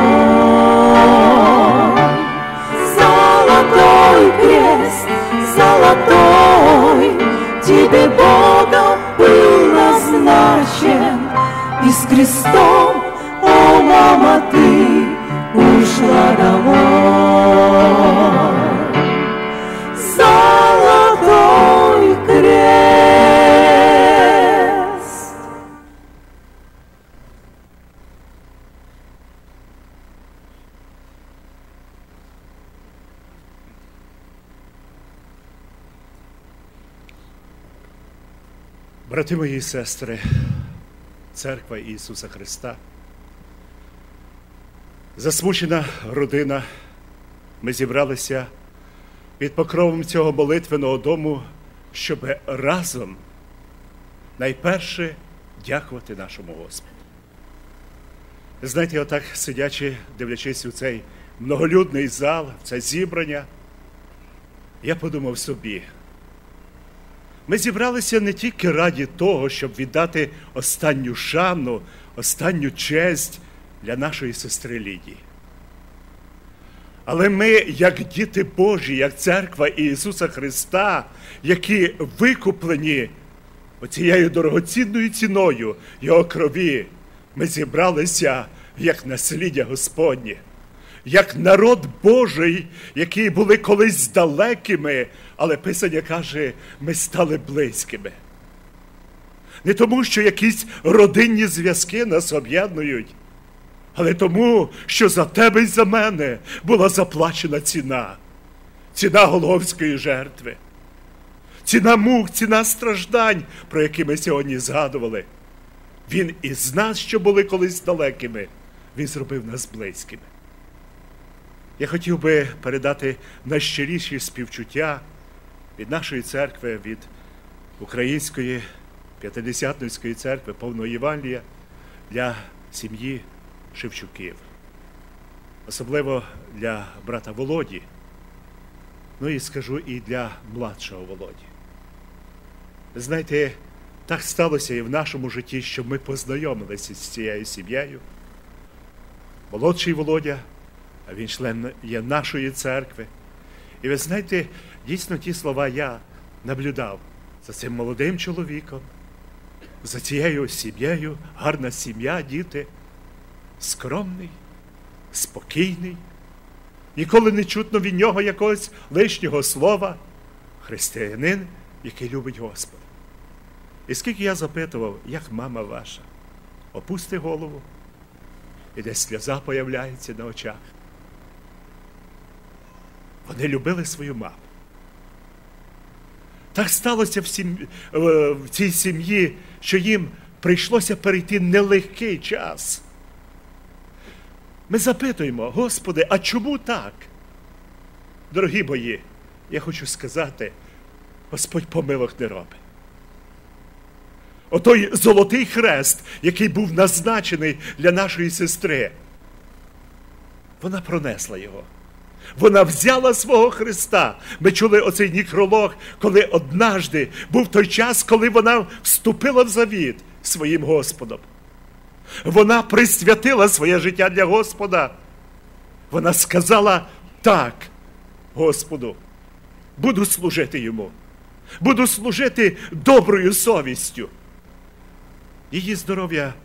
домой. Золотой крест, золотой, тебе Богом был назначен, и с крестом, о, мама, ты ушла домой. Золотой крест. Брати мої і сестри, Церква Ісуса Христа, засмучена родина, ми зібралися під покровом цього молитвеного дому, щоб разом найперше дякувати нашому Господу. Знаєте, отак сидячи, дивлячись у цей многолюдний зал, в це зібрання, я подумав собі, ми зібралися не тільки раді того, щоб віддати останню шану, останню честь для нашої сестри Лідії. Але ми, як діти Божі, як Церква Ісуса Христа, які викуплені оцією дорогоцінною ціною Його крові, ми зібралися як насліддя Господнє, як народ Божий, які були колись далекими, але Писання каже, ми стали близькими. Не тому, що якісь родинні зв'язки нас об'єднують, але тому, що за тебе і за мене була заплачена ціна. Ціна Голгофської жертви. Ціна мук, ціна страждань, про які ми сьогодні згадували. Він із нас, що були колись далекими, Він зробив нас близькими. Я хотів би передати найщиріші співчуття від нашої церкви, від Української П'ятидесятницької церкви Повного Євангелія для сім'ї Шевчуків. Особливо для брата Володі, ну і скажу і для младшого Володі. Знаєте, так сталося і в нашому житті, що ми познайомилися з цією сім'єю. Молодший Володя, а він член є нашої церкви, І ви знаєте, дійсно ті слова я наблюдав за цим молодим чоловіком, за цією сім'єю, гарна сім'я, діти, скромний, спокійний, ніколи не чутно від нього якогось лишнього слова, християнин, який любить Господа. І скільки я запитував, як мама ваша, опусти голову, і десь сльоза появляється на очах. Вони любили свою маму. Так сталося в цій сім'ї, що їм прийшлося перейти нелегкий час. Ми запитуємо, Господи, а чому так? Дорогі мої, я хочу сказати, Господь помилок не робить. Отой золотий хрест, який був назначений для нашої сестри, вона пронесла його. Вона взяла свого Христа. Ми чули оцей некролог, коли однажди був той час, коли вона вступила в завіт своїм Господом. Вона присвятила своє життя для Господа. Вона сказала так Господу. Буду служити Йому. Буду служити доброю совістю. Її здоров'я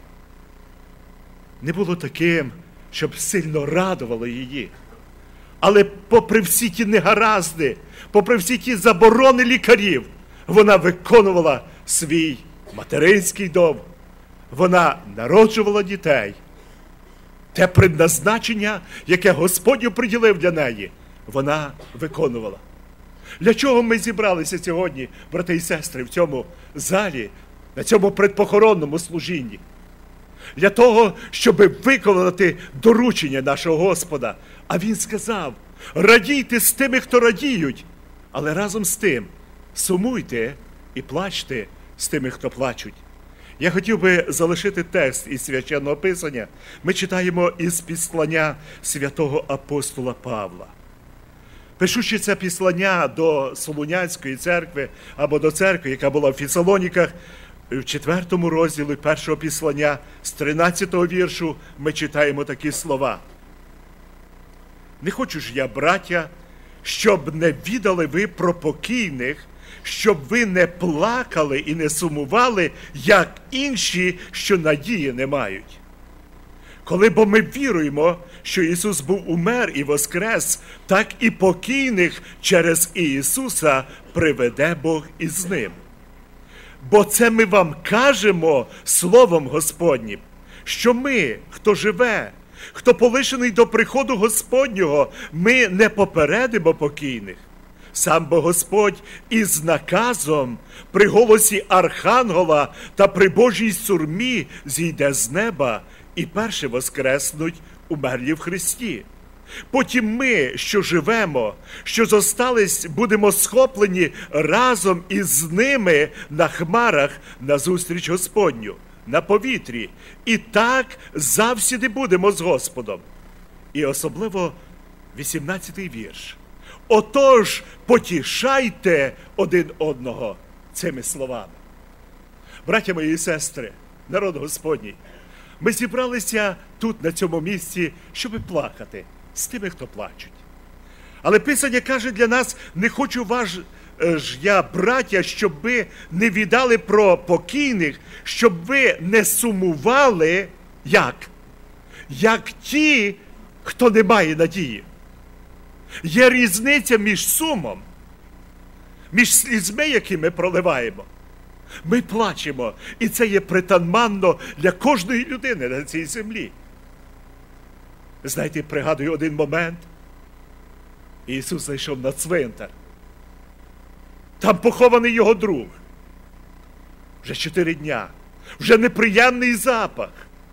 не було таким, щоб сильно радувало її. Але попри всі ті негаразди, попри всі ті заборони лікарів, вона виконувала свій материнський долг. Вона народжувала дітей. Те предназначення, яке Господь приділив для неї, вона виконувала. Для чого ми зібралися сьогодні, брати і сестри, в цьому залі, на цьому предпохоронному служінні? Для того, щоб виконати доручення нашого Господа. А Він сказав, радійте з тими, хто радіють, але разом з тим сумуйте і плачте з тими, хто плачуть. Я хотів би залишити текст із Священного Писання. Ми читаємо із післання святого апостола Павла. Пишучи це післання до Солунянської церкви, або до церкви, яка була в Фесалоніках, в 4 розділі першого післання, з 13-го віршу, ми читаємо такі слова. Не хочу ж я, браття, щоб не відали ви про покійних, щоб ви не плакали і не сумували, як інші, що надії не мають. Коли бо ми віруємо, що Ісус був умер і воскрес, так і покійних через Ісуса приведе Бог із ним. Бо це ми вам кажемо Словом Господнім, що ми, хто живе, хто полишений до приходу Господнього, ми не попередимо покійних. Сам бо Господь із наказом при голосі Архангела та при Божій сурмі зійде з неба і перше воскреснуть умерлі в Христі. Потім ми, що живемо, що зостались, будемо схоплені разом із ними на хмарах назустріч Господню, на повітрі. І так завсіди будемо з Господом. І особливо 18-й вірш. Отож, потішайте один одного цими словами. Браття мої і сестри, народ Господній, ми зібралися тут, на цьому місці, щоб плакати з тими, хто плачуть. Але Писання каже для нас, не хочу вас ж я, браття, щоб ви не віддали про покійних, щоб ви не сумували, як? Як ті, хто не має надії. Є різниця між сумом, між слізьми, які ми проливаємо. Ми плачемо, і це є притаманно для кожної людини на цій землі. Знаєте, пригадую один момент. Ісус зайшов на цвинтар. Там похований його друг. Вже 4 дня. Вже неприємний запах.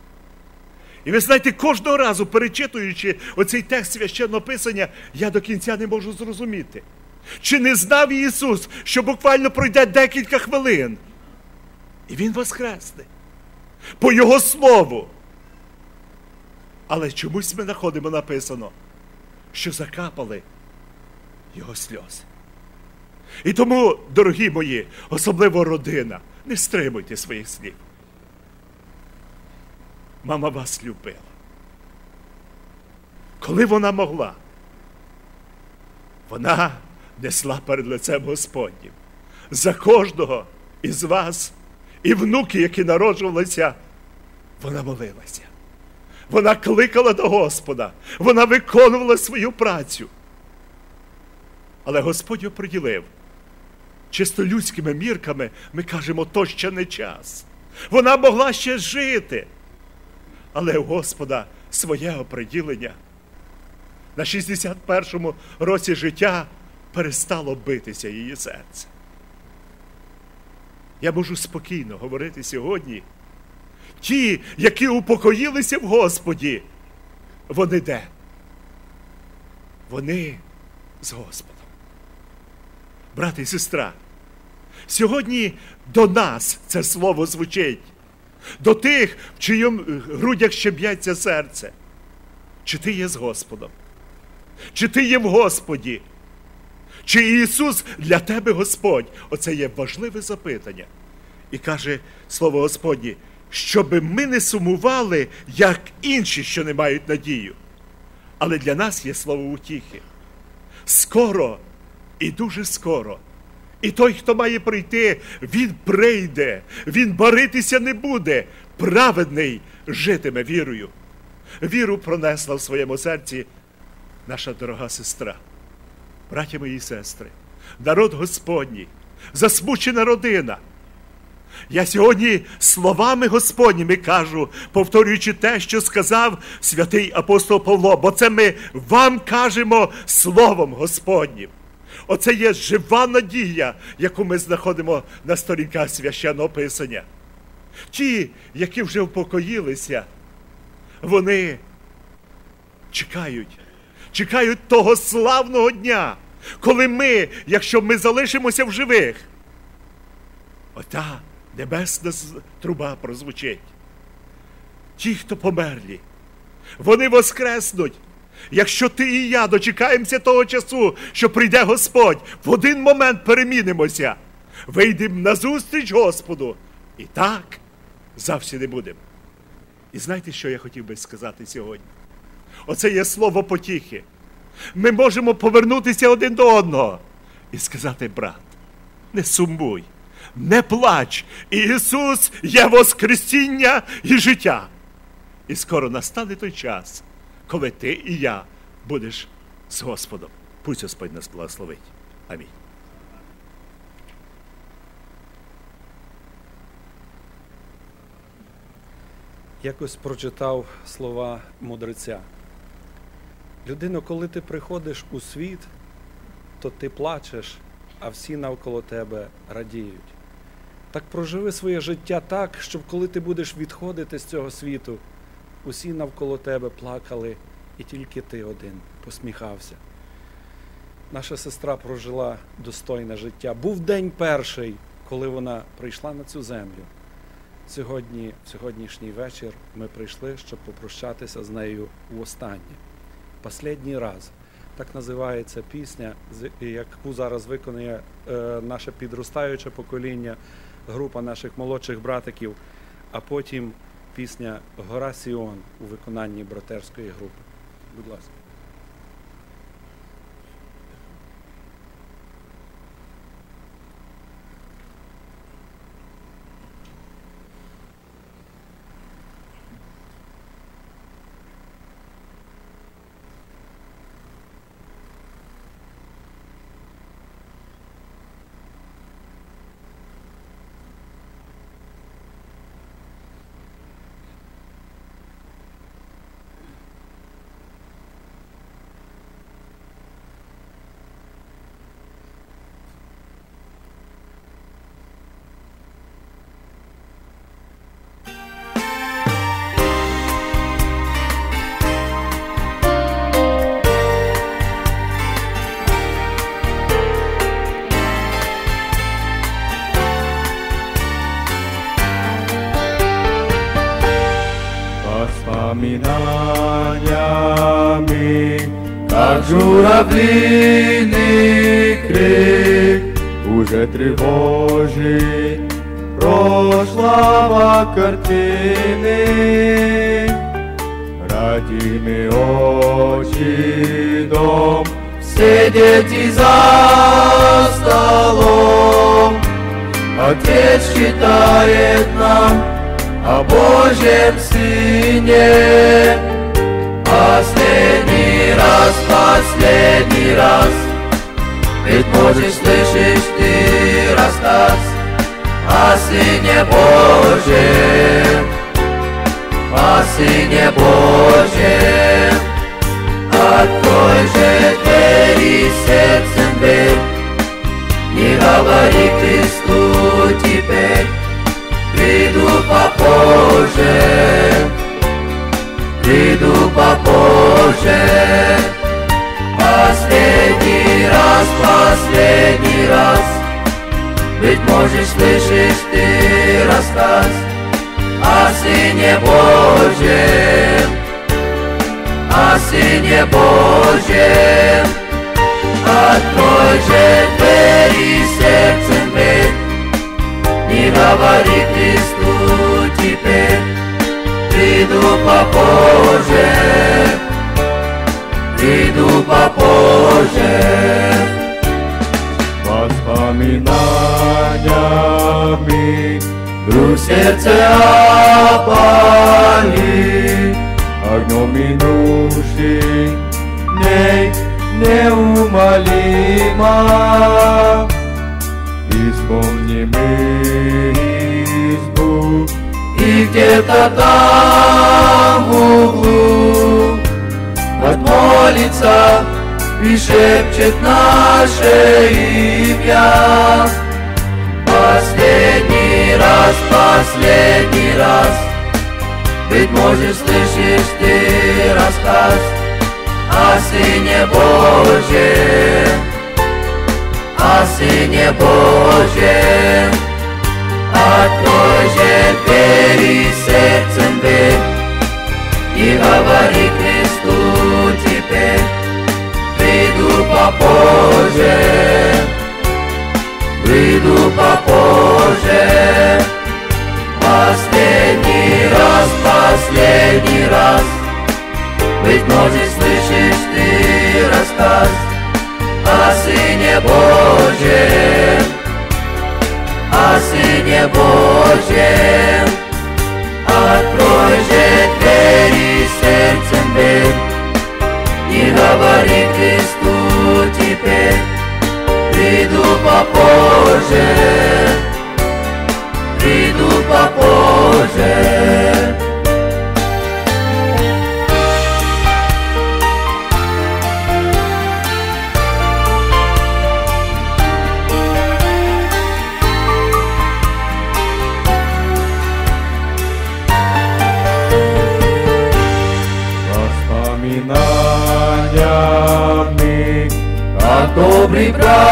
І ви знаєте, кожного разу, перечитуючи оцей текст Священного Писання, я до кінця не можу зрозуміти. Чи не знав Ісус, що буквально пройде декілька хвилин, і Він воскресне? По Його Слову. Але чомусь ми знаходимо написано, що закапали Його сльози. І тому, дорогі мої, особливо родина, не стримуйте своїх слів. Мама вас любила. Коли вона могла, вона несла перед лицем Господнім. За кожного із вас і внуки, які народжувалися, вона молилася. Вона кликала до Господа, вона виконувала свою працю. Але Господь оприділив, чисто людськими мірками ми кажемо, то ще не час. Вона могла ще жити. Але у Господа своє оприділення. На 61-му році життя перестало битися її серце. Я можу спокійно говорити сьогодні. Ті, які упокоїлися в Господі, вони де? Вони з Господом. Брат і сестра, сьогодні до нас це слово звучить. До тих, в чиїм грудях ще б'ється серце. Чи ти є з Господом? Чи ти є в Господі? Чи Ісус для тебе Господь? Оце є важливе запитання. І каже слово Господнє, щоби ми не сумували, як інші, що не мають надію. Але для нас є слово утіхи. Скоро і дуже скоро. І той, хто має прийти, він прийде, він баритися не буде. Праведний житиме вірою. Віру пронесла в своєму серці наша дорога сестра. Браття мої сестри, народ Господній, засмучена родина. Я сьогодні словами Господніми кажу, повторюючи те, що сказав святий апостол Павло, бо це ми вам кажемо словом Господнім. Оце є жива надія, яку ми знаходимо на сторінках Священного Писання. Ті, які вже впокоїлися, вони чекають того славного дня, коли ми, якщо ми залишимося в живих, ота небесна труба прозвучить. Ті, хто померлі, вони воскреснуть. Якщо ти і я дочекаємося того часу, що прийде Господь, в один момент перемінимося, вийдемо назустріч Господу. І так завжди будемо. І знаєте, що я хотів би сказати сьогодні? Оце є слово потіхи. Ми можемо повернутися один до одного і сказати, брат, не сумуй, не плач. Ісус є воскресіння і життя. І скоро настане той час, коли ти і я будеш з Господом. Пусть Господь нас благословить. Амінь. Якось прочитав слова мудреця. Людино, коли ти приходиш у світ, то ти плачеш, а всі навколо тебе радіють. Так проживи своє життя так, щоб коли ти будеш відходити з цього світу, усі навколо тебе плакали, і тільки ти один посміхався. Наша сестра прожила достойне життя. Був день перший, коли вона прийшла на цю землю. Сьогодні, в сьогоднішній вечір, ми прийшли, щоб попрощатися з нею востаннє. Последній раз. Так називається пісня, яку зараз виконує наше підростаюче покоління, група наших молодших братиків, а потім пісня «Гора Сіон» у виконанні братерської групи. Будь ласка. Воспоминаниями, как журавлиный крик, уже тревожит прошлого картины. Родимый отчий дом, в сидеть и за столом. Отец читает нам о Божьем Сыне. Последний раз, ведь, может, слышишь ты рассказ о Сыне Божьем, о Сыне Божьем. Открой же двери сердцем дверь, не говори Христу теперь, приду попозже, приду попозже. Последний раз, ведь, может, слышишь ты рассказ о Сыне Божьем, о Сыне Божьем. Открой же двери сердцем дверь, не говори Христу теперь, приду попозже, приду попозже. Воспоминаниями Друг сердце опали, огнем минувших дней неумолимо. Вспомним избу, И где-то там в углу отмолится и шепчет наше имя. Последний раз, ведь, может, слышишь ты рассказ о Сыне Божьем, о Сыне Божьем. Открой же двери сердцем дверь, и говори Христу теперь, приду попозже, приду попозже. Последний раз, ведь, может, слышишь ты рассказ о Сыне Божьем, о Сыне Божьем. Открой же двери сердцем дверь, не говори Христу теперь, приду попозже, приду попозже. Воспоминаниями, Как добрый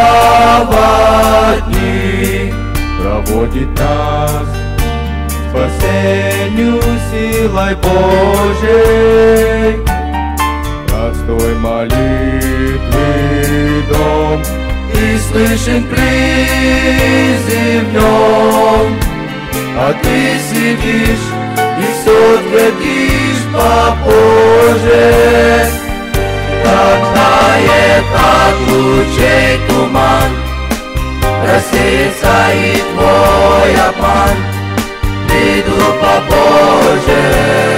проводник проводит нас спасению силой Божией. простой молитвы дом, И слышен призыв в нем, а ты сидишь и все твердишь попозже. Когда этот лучей туман рассеется и твой обман, приду попозже,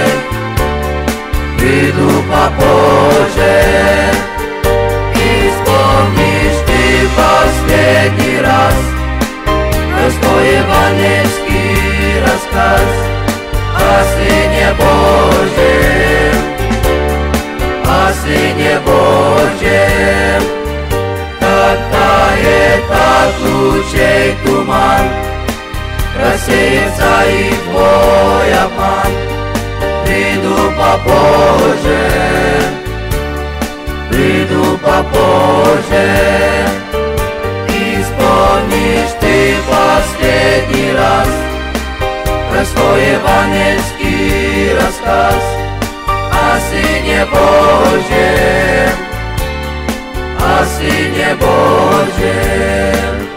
приду попозже. И вспомнишь ты последний раз простой евангельский рассказ о Сыне Божьем, о Сыне Божьем. Когда этот лучей туман рассеется и твой обман, приду попозже, приду попозже. И вспомнишь ты последний раз простой евангельский рассказ о Сыне Божьем, о Сыне Божьем.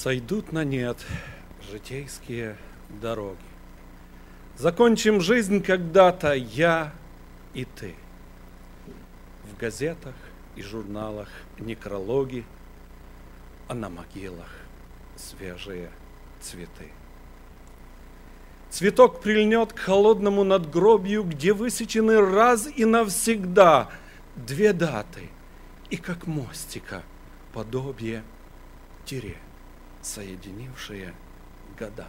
Сойдут на нет житейские дороги. Закончим жизнь когда-то я и ты. В газетах и журналах некрологи, а на могилах свежие цветы. Цветок прильнет к холодному надгробью, где высечены раз и навсегда две даты, и как мостика подобие тире, соединившие года.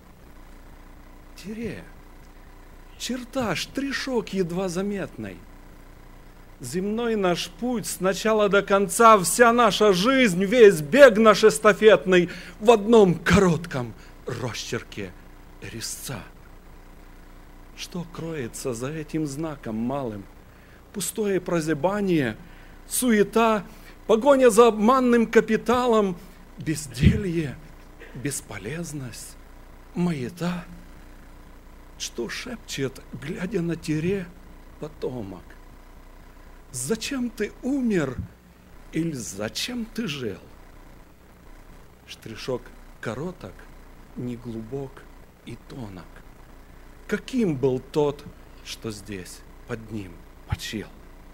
Тире, черта, штришок едва заметный. Земной наш путь с начала до конца, вся наша жизнь, весь бег наш эстафетный в одном коротком росчерке резца. Что кроется за этим знаком малым? Пустое прозябание, суета, погоня за обманным капиталом, безделье, бесполезность, маята. Что шепчет, глядя на тире, потомок? Зачем ты умер или зачем ты жил? Штришок короток, неглубок и тонок. Каким был тот, что здесь под ним почил?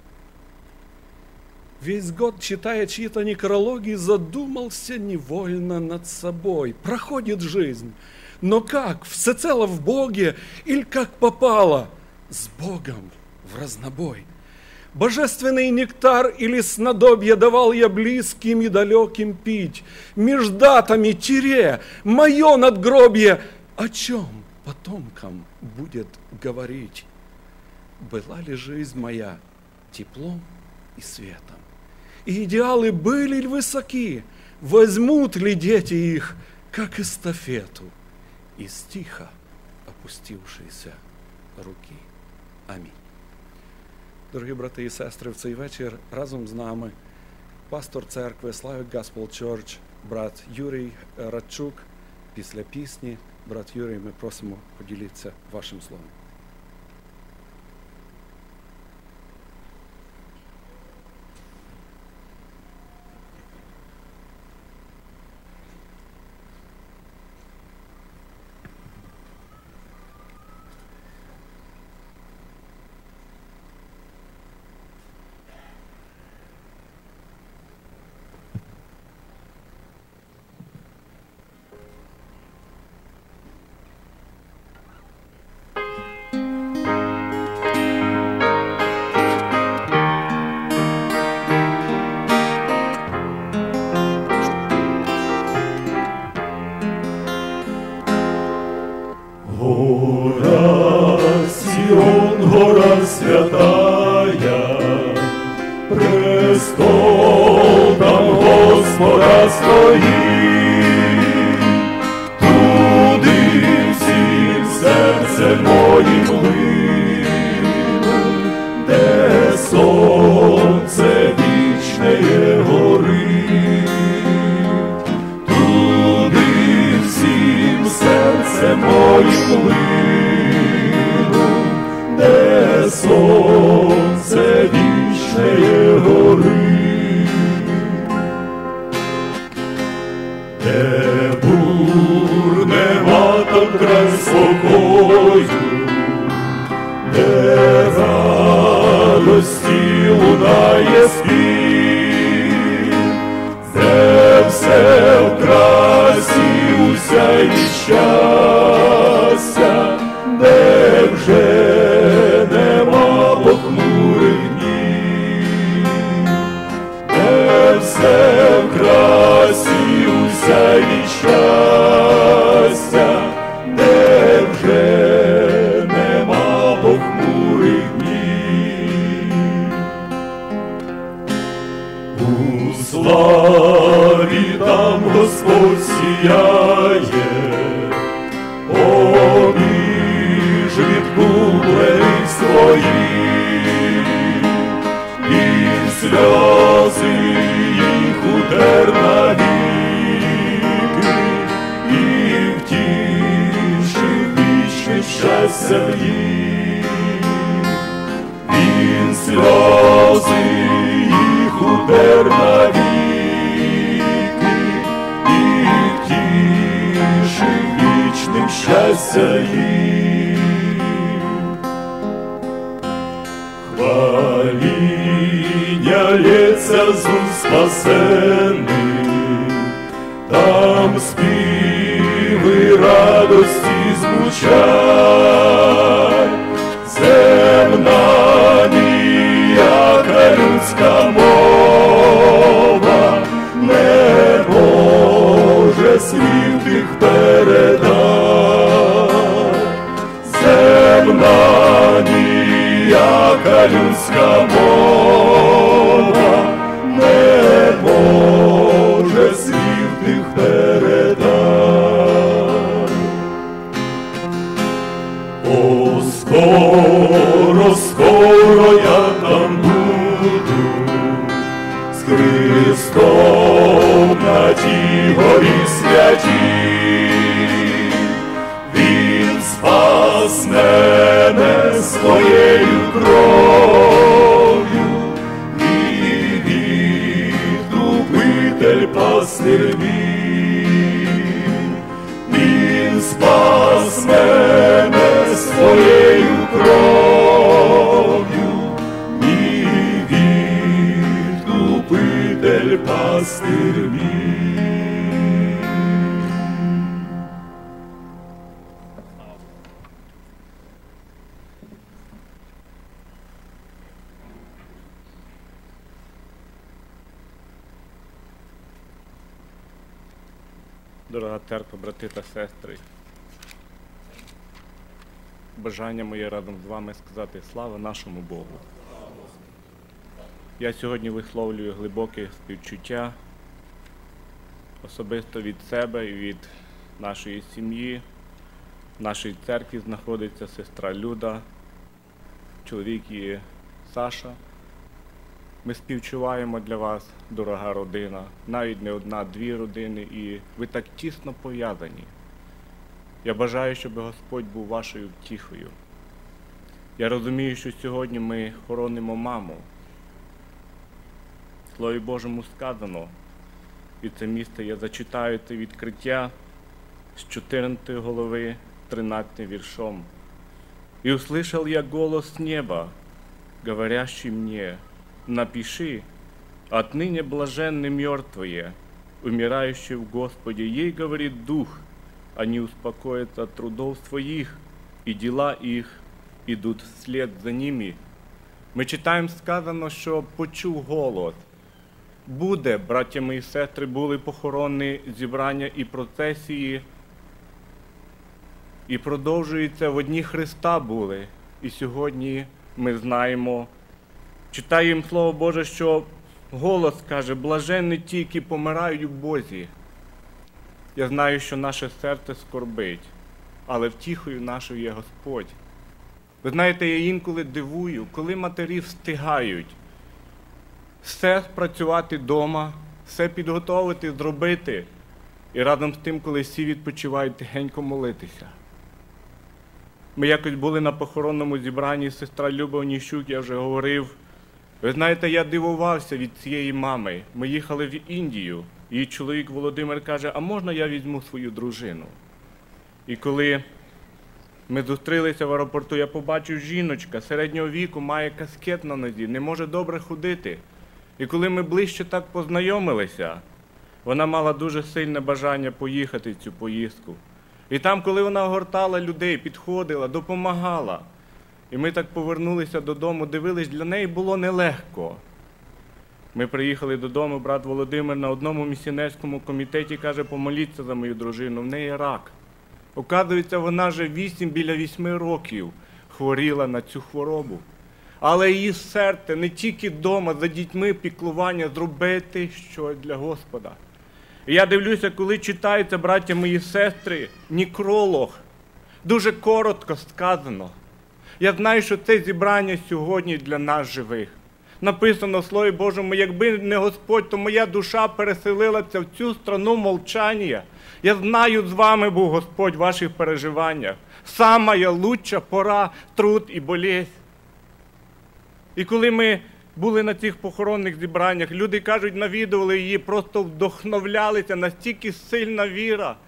Весь год, читая чьи-то некрологи, задумался невольно над собой. Проходит жизнь, но как? Всецело в Боге или как попало? С Богом в разнобой. Божественный нектар или снадобье давал я близким и далеким пить. Меж датами тире, мое надгробье, о чем потомкам будет говорить? Была ли жизнь моя теплом и светом? И идеалы были ли высоки? Возьмут ли дети их, как эстафету, из тихо опустившейся руки? Амінь. Дорогі брати і сестри, в цей вечір разом з нами пастор церкви Slavic Gospel Church, брат Юрій Радчук. Після пісні, брат Юрій, ми просимо поділитися вашим словом. Гора святая, престол там Господа стоїть, туди всім серце моїм лину, де сонце вічне горить, туди всім серце моїм лину, де сонце вічне горить, де бур нема там край спокою, де радості лунає спів, де все в красі усяє щастя, де вже нема похмурих днів, де все в красі усяє щастя, де вже нема похмурих днів. У славі там Господь сіяє, відкуплених своїх, і сльози їх утер навіки, і втішив вічне щастя в їх. Він сльози їх утер навіки, і щастя їм. Хваління лється з уст спасених, там співи радості звучать. Земна ніяка людська мова не може слів тих передать. Земна ніяка людська мова не може слів тих передать. О, скоро, скоро я там буду з Христом на тій горі святій. Він спас мене своєю кров'ю, мій відкупитель пастир мій. Він спас мене своєю кров'ю, мій відкупитель пастир мій. Дорога церква, брати та сестри, бажання моє разом з вами сказати слава нашому Богу. Я сьогодні висловлюю глибоке співчуття особисто від себе і від нашої сім'ї. В нашій церкві знаходиться сестра Люда, чоловік її Саша. Ми співчуваємо для вас, дорога родина, навіть не одна, дві родини, і ви так тісно пов'язані. Я бажаю, щоб Господь був вашою втіхою. Я розумію, що сьогодні ми хоронимо маму. В Слові Божому сказано, і це місце я зачитаю це відкриття з 14 глави, 13 віршом. «И услышал я голос с неба, говорящий мне, напиши, отныне блаженны мертвые, умирающие в Господе. Ей говорит Дух, они успокоятся от трудов своих, и дела их идут вслед за ними». Ми читаємо, сказано, що почув голос. Буде, браття мої сестри, були похоронні зібрання і процесії, і продовжується, в одні Христа були. І сьогодні ми знаємо, читаємо Слово Боже, що голос каже, блаженні ті, які помирають у Бозі. Я знаю, що наше серце скорбить, але втіхою нашою є Господь. Ви знаєте, я інколи дивую, коли матері встигають все спрацювати вдома, все підготовити, зробити, і разом з тим, коли всі відпочивають, тихенько молитися. Ми якось були на похоронному зібранні, сестра Люба Оніщук, я вже говорив. Ви знаєте, я дивувався від цієї мами. Ми їхали в Індію, її чоловік Володимир каже, а можна я візьму свою дружину? І коли ми зустрілися в аеропорту, я побачив жіночка середнього віку, має каскет на нозі, не може добре ходити. І коли ми ближче так познайомилися, вона мала дуже сильне бажання поїхати в цю поїздку. І там, коли вона огортала людей, підходила, допомагала. І ми так повернулися додому, дивились, для неї було нелегко. Ми приїхали додому, брат Володимир на одному місіонерському комітеті каже, помоліться за мою дружину, в неї рак. Оказується, вона вже біля 8 років хворіла на цю хворобу. Але її серце не тільки вдома, за дітьми піклування, зробити щось для Господа. І я дивлюся, коли читається, браття мої сестри, некролог, дуже коротко сказано. Я знаю, що це зібрання сьогодні для нас живих. Написано в Слові Божому, якби не Господь, то моя душа переселилася в цю страну мовчання. Я знаю, з вами був Господь в ваших переживаннях. Самая лучша пора, труд і болезнь. І коли ми були на цих похоронних зібраннях, люди кажуть, навідували її, просто вдохновлялися, настільки сильна віра.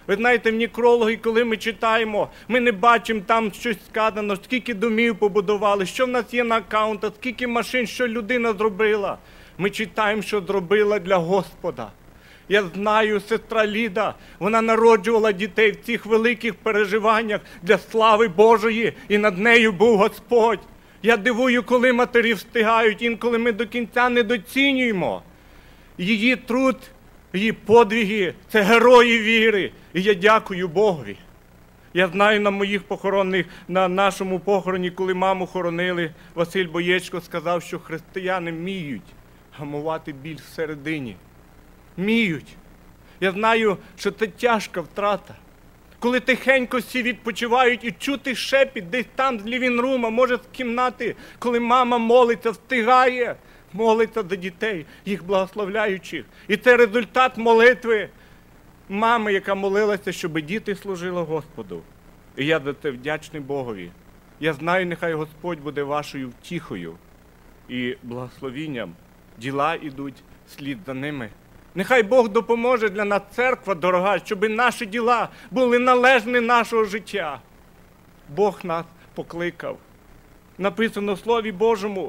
Ви знаєте, в некрологі, коли ми читаємо, ми не бачимо там щось сказано, скільки домів побудували, що в нас є на аккаунтах, скільки машин, що людина зробила. Ми читаємо, що зробила для Господа. Я знаю, сестра Ліда, вона народжувала дітей в цих великих переживаннях для слави Божої, і над нею був Господь. Я дивую, коли матері встигають, інколи ми до кінця не доцінюємо. Її труд, її подвиги – це герої віри. І я дякую Богові. Я знаю, на моїх похоронних, на нашому похороні, коли маму хоронили, Василь Боєчко сказав, що християни вміють гамувати біль всередині. Вміють. Я знаю, що це тяжка втрата. Коли тихенько всі відпочивають і чути шепіт десь там з лівінрума, може з кімнати, коли мама молиться, встигає, молиться за дітей, їх благословляючих. І це результат молитви мами, яка молилася, щоб діти служили Господу. І я за це вдячний Богові. Я знаю, нехай Господь буде вашою втіхою і благословінням. Діла ідуть слід за ними. Нехай Бог допоможе для нас, церква дорога, щоб наші діла були належні нашого життя. Бог нас покликав. Написано в Слові Божому,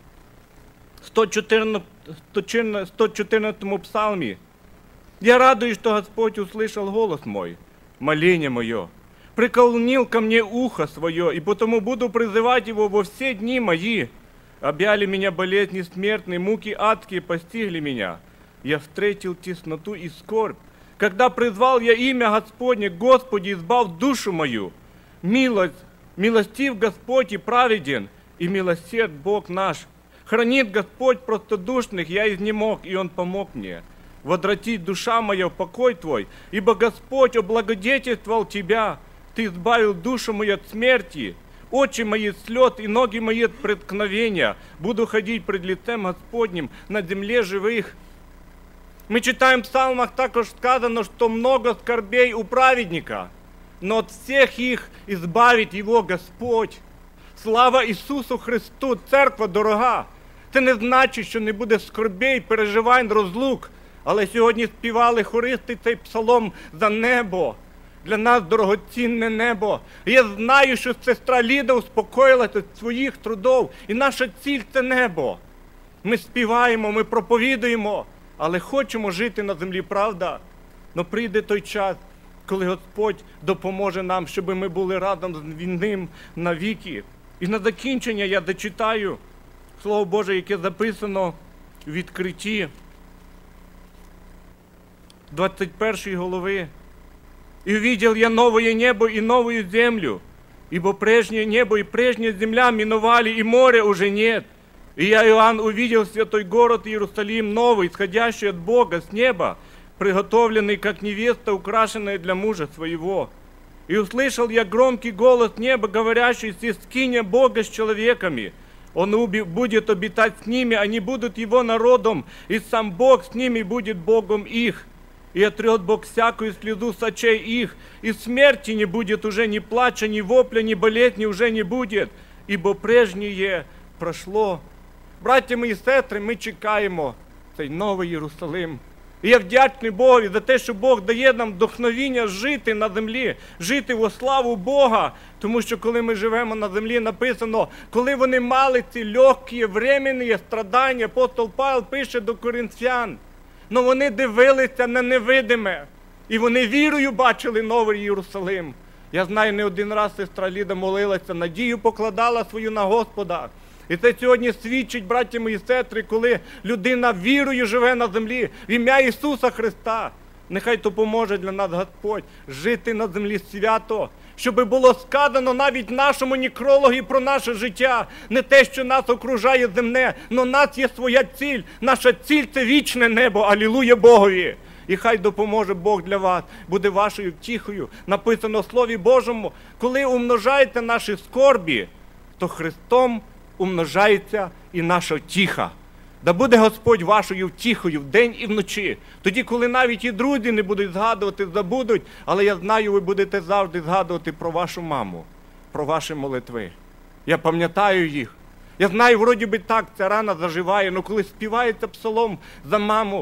114 псалмі. «Я радуюсь, что Господь услышал голос мой, моление мое, преклонил ко мне ухо свое, и потому буду призывать его во все дни мои. Объяли меня болезни смертные, муки адские постигли меня. Я встретил тесноту и скорбь. Когда призвал я имя Господне, Господи, избав душу мою. Милостив Господь и праведен, и милосерд Бог наш. Хранит Господь простодушных, я изнемог, и Он помог мне. Возвратить душа моя в покой Твой, ибо Господь облагодетельствовал Тебя. Ты избавил душу мою от смерти. Очи мои от слез и ноги мои от преткновения. Буду ходить пред лицем Господним на земле живых». Мы читаем в псалмах також сказано, что много скорбей у праведника, но от всех их избавит его Господь. Слава Ісусу Христу, церква дорога. Це не значить, що не буде скорбей, переживань, розлук. Але сьогодні співали хористи цей псалом за небо. Для нас дорогоцінне небо. І я знаю, що сестра Ліда успокоїлася від своїх трудов. І наша ціль – це небо. Ми співаємо, ми проповідуємо, але хочемо жити на землі, правда? Но прийде той час, коли Господь допоможе нам, щоб ми були разом з Ним навіки. І на закінчення я дочитаю Слово Боже, яке записано в Відкритті 21 глави. «И увидел я новое небо и новую землю, ибо прежнее небо и прежняя земля миновали, и моря уже нет. И я, Иоанн, увидел святой город Иерусалим новый, исходящий от Бога с неба, приготовленный, как невеста, украшенная для мужа своего. И услышал я громкий голос неба, говорящий: скиня Бога с человеками. Он будет обитать с ними, они будут его народом, и сам Бог с ними будет Богом их. И отрет Бог всякую слезу с очей их, и смерти не будет уже, ни плача, ни вопля, ни болезни уже не будет, ибо прежнее прошло». Браття мої сестри, ми чекаємо цей новий Єрусалим. І я вдячний Богові за те, що Бог дає нам вдохновіння жити на землі, жити во славу Бога. Тому що коли ми живемо на землі, написано, коли вони мали ці легкі, временні страдання, апостол Павел пише до коринфян, но вони дивилися на невидиме, і вони вірою бачили новий Єрусалим. Я знаю, не один раз сестра Ліда молилася, надію покладала свою на Господа. І це сьогодні свідчить, браття мої сестри, коли людина вірою живе на землі в ім'я Ісуса Христа. Нехай допоможе для нас Господь жити на землі свято, щоб було сказано навіть в нашому некрологі про наше життя. Не те, що нас окружає земне, але в нас є своя ціль. Наша ціль – це вічне небо. Алілуя Богові! І хай допоможе Бог для вас, буде вашою втіхою. Написано в Слові Божому, коли умножаєте наші скорбі, то Христом умножається і наша втіха. Да буде Господь вашою втіхою вдень і вночі. Тоді, коли навіть і друзі не будуть згадувати, забудуть, але я знаю, ви будете завжди згадувати про вашу маму, про ваші молитви. Я пам'ятаю їх. Я знаю, вроді би так, ця рана заживає, але коли співається псалом за маму,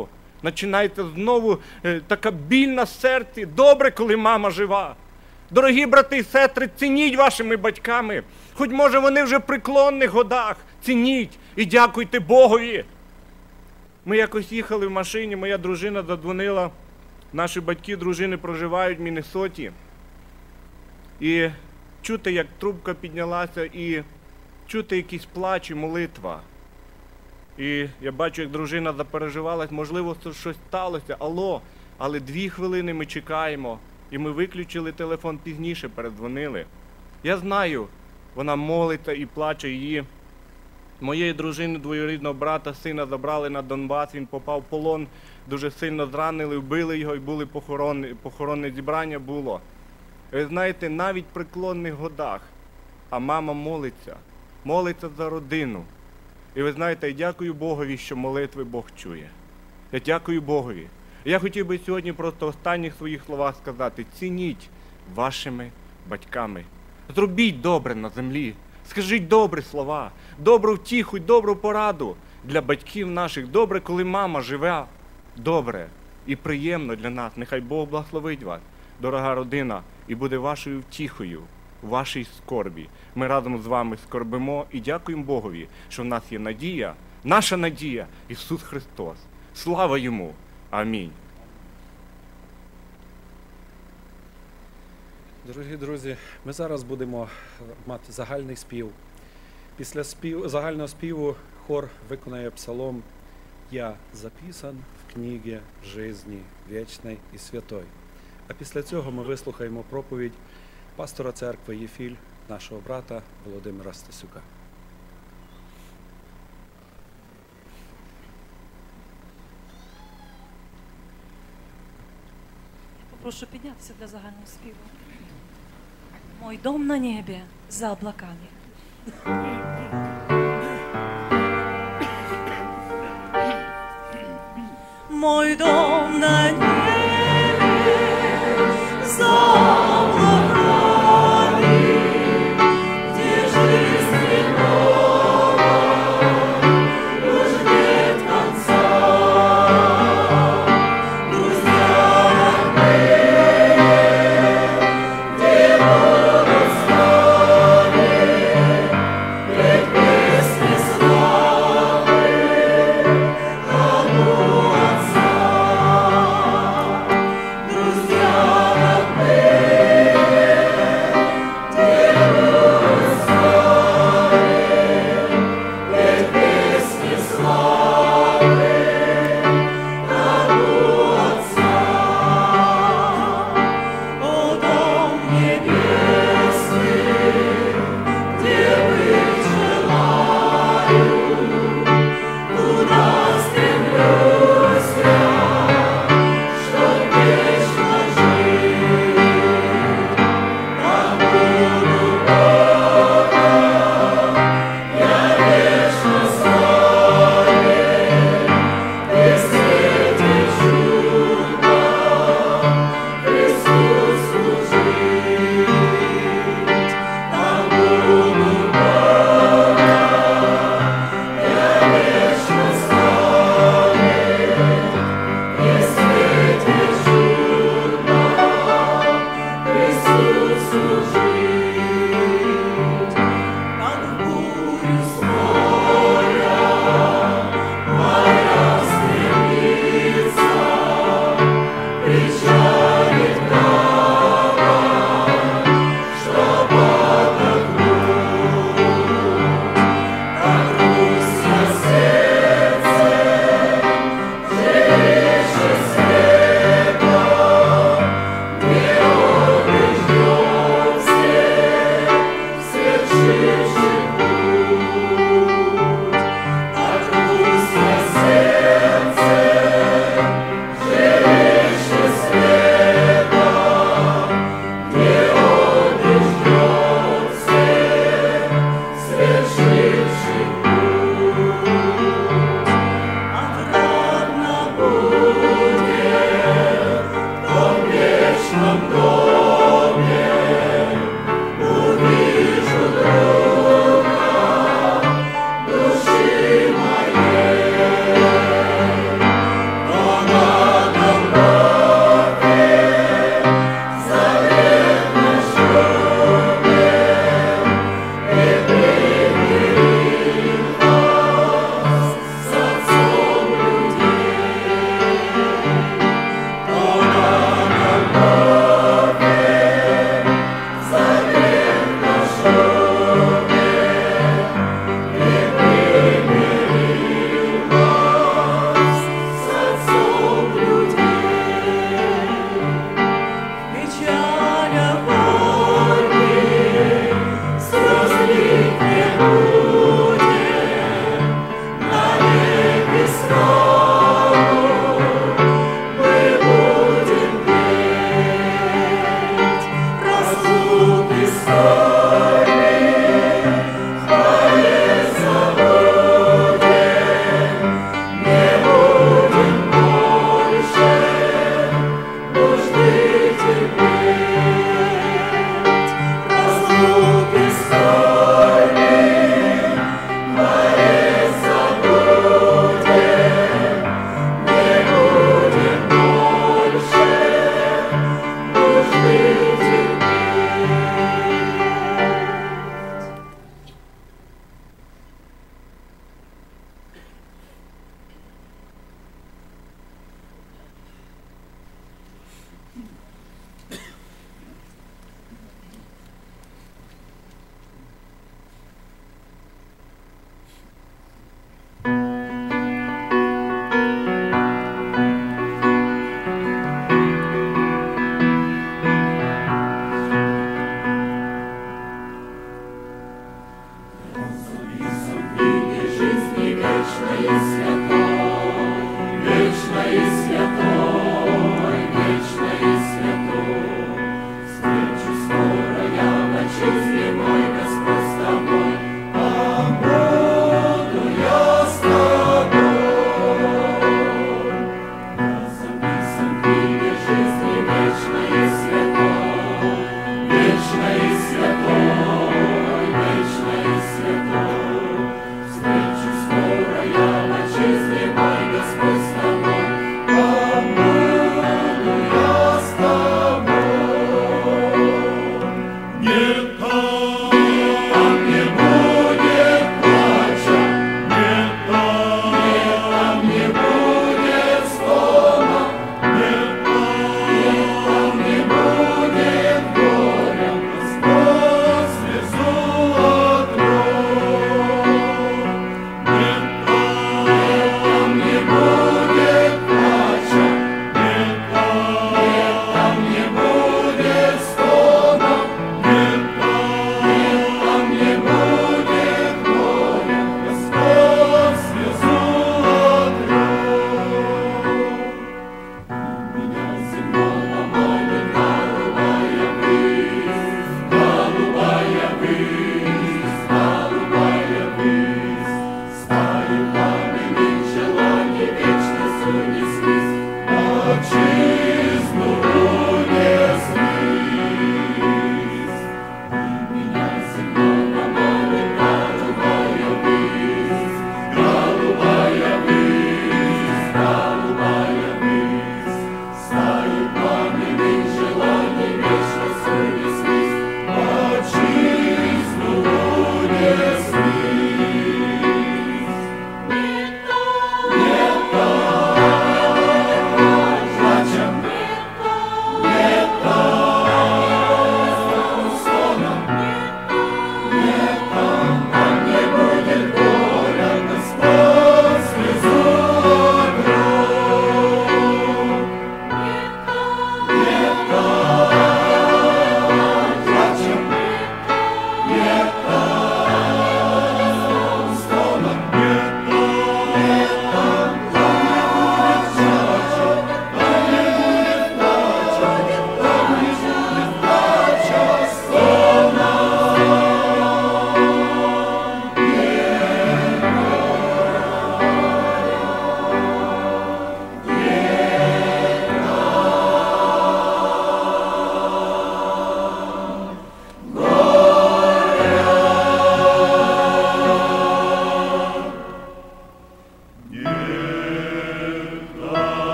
Починається знову така біль на серці. Добре, коли мама жива. Дорогі брати і сестри, цініть вашими батьками. Хоч, може, вони вже в преклонних годах. Цініть і дякуйте Богові. Ми якось їхали в машині, моя дружина задзвонила. Наші батьки, дружини проживають в Міннесоті. І чути, як трубка піднялася, і чути якийсь плач і молитва. І я бачу, як дружина запереживалась, можливо, щось сталося, але 2 хвилини ми чекаємо. І ми виключили телефон пізніше, передзвонили. Я знаю, вона молиться і плаче. Її, моєї дружини, двоюрідного брата, сина забрали на Донбас, він попав в полон, дуже сильно зранили, вбили його і були похоронне зібрання було. Ви знаєте, навіть в преклонних годах, а мама молиться за родину. І ви знаєте, я дякую Богові, що молитви Бог чує. Я дякую Богові. Я хотів би сьогодні просто в останніх своїх словах сказати: цініть вашими батьками. Зробіть добре на землі. Скажіть добрі слова, добру втіху й добру пораду для батьків наших. Добре, коли мама живе. Добре і приємно для нас. Нехай Бог благословить вас, дорога родина, і буде вашою втіхою у вашій скорбі. Ми разом з вами скорбимо і дякуємо Богові, що в нас є надія, наша надія – Ісус Христос. Слава Йому! Амінь. Дорогі друзі, ми зараз будемо мати загальний спів. Після загального співу хор виконає псалом «Я записан в книгі жизни вічної і святой». А після цього ми вислухаємо проповідь пастора церкви Єфіль, нашого брата Володимира Стасюка. Прошу піднятися для загального співу. Мой дом на небе за облаками. Мой дом на небе за облаками, где жизнь снова уж нет конца. Славы,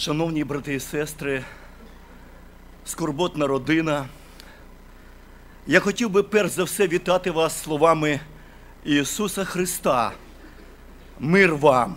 Шановні брати і сестри, скорботна родина, я хотів би перш за все вітати вас словами Ісуса Христа. Мир вам!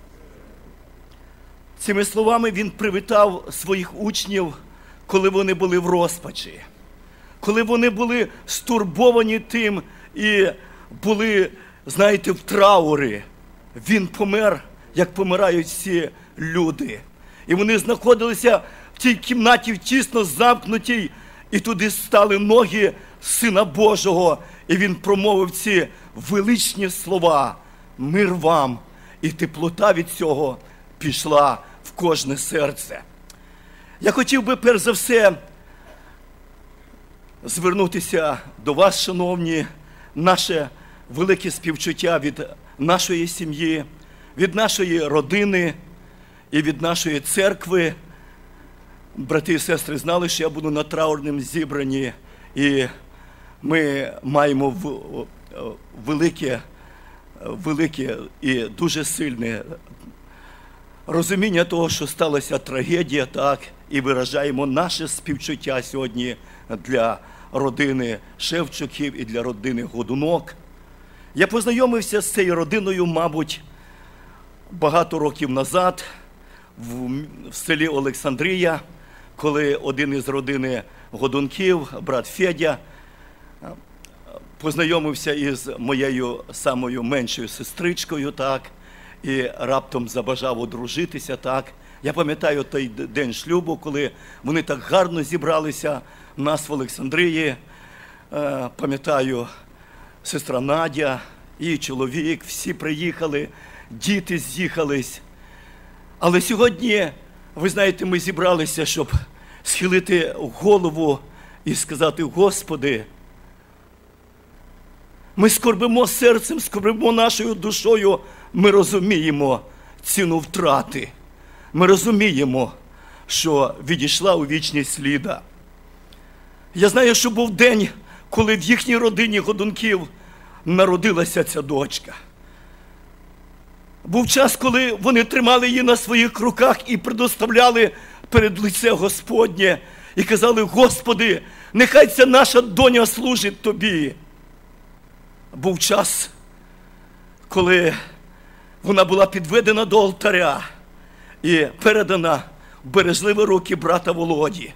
Цими словами Він привітав своїх учнів, коли вони були в розпачі, коли вони були стурбовані тим і були, знаєте, в траурі. Він помер, як помирають всі люди. І вони знаходилися в тій кімнаті тісно замкнутій, і туди стали ноги Сина Божого, і Він промовив ці величні слова: «Мир вам!» І теплота від цього пішла в кожне серце. Я хотів би перш за все звернутися до вас, шановні, наше велике співчуття від нашої сім'ї, від нашої родини і від нашої церкви. Брати і сестри знали, що я буду на траурному зібранні, і ми маємо велике і дуже сильне розуміння того, що сталася трагедія, так, і виражаємо наше співчуття сьогодні для родини Шевчуків і для родини Годунок. Я познайомився з цією родиною, мабуть, багато років назад в селі Олександрія, коли один із родини Годунків, брат Федя, познайомився із моєю самою меншою сестричкою, так, і раптом забажав одружитися, так. Я пам'ятаю той день шлюбу, коли вони так гарно зібралися в нас в Олександрії. Пам'ятаю, сестра Надя, її чоловік, всі приїхали, діти з'їхались. Але сьогодні, ви знаєте, ми зібралися, щоб схилити голову і сказати: Господи, ми скорбимо серцем, скорбимо нашою душою, ми розуміємо ціну втрати. Ми розуміємо, що відійшла у вічність Ліда. Я знаю, що був день, коли в їхній родині Годунків народилася ця дочка. Був час, коли вони тримали її на своїх руках і предоставляли перед лице Господнє, і казали: Господи, нехай ця наша доня служить Тобі. Був час, коли вона була підведена до алтаря і передана в бережливі руки брата Володі.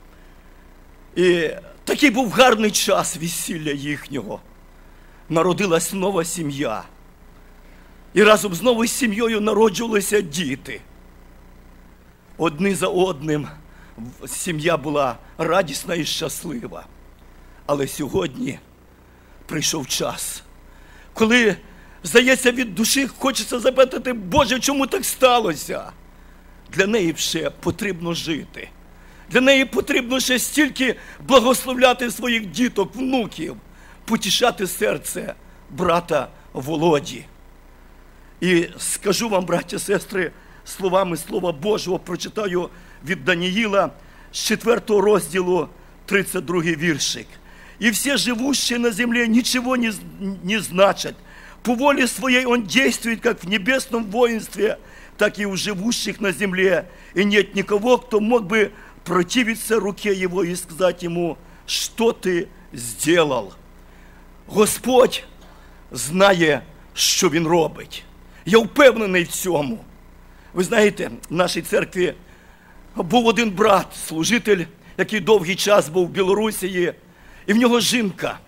І такий був гарний час весілля їхнього. Народилась нова сім'я. І разом з новою сім'єю народжувалися діти. Одні за одним сім'я була радісна і щаслива. Але сьогодні прийшов час, коли, здається, від душі хочеться запитати: Боже, чому так сталося? Для неї ще потрібно жити. Для неї потрібно ще стільки благословляти своїх діток, внуків, потішати серце брата Володі. І скажу вам, браті і сестри, словами Слова Божого, прочитаю від Даниїла з 4 розділу, 32 віршик. «И все живущие на земле ничего не значат. По воле своей он действует как в небесном воинстве, так и у живущих на земле. И нет никого, кто мог бы противиться руке его и сказать ему: что ты сделал?» Господь знає, що Він робить. Я впевнений в цьому. Ви знаєте, в нашій церкві був один брат, служитель, який довгий час був в Білорусі, і в нього жінка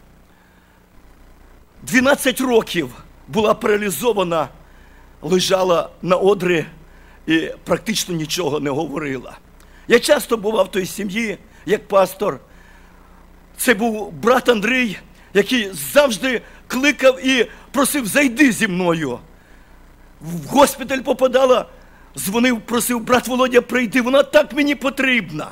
12 років була паралізована, лежала на одрі і практично нічого не говорила. Я часто бував в той сім'ї, як пастор. Це був брат Андрій, який завжди кликав і просив: зайди зі мною. В госпіталь попадала, дзвонив, просив: брат Володя, прийди, вона так мені потрібна.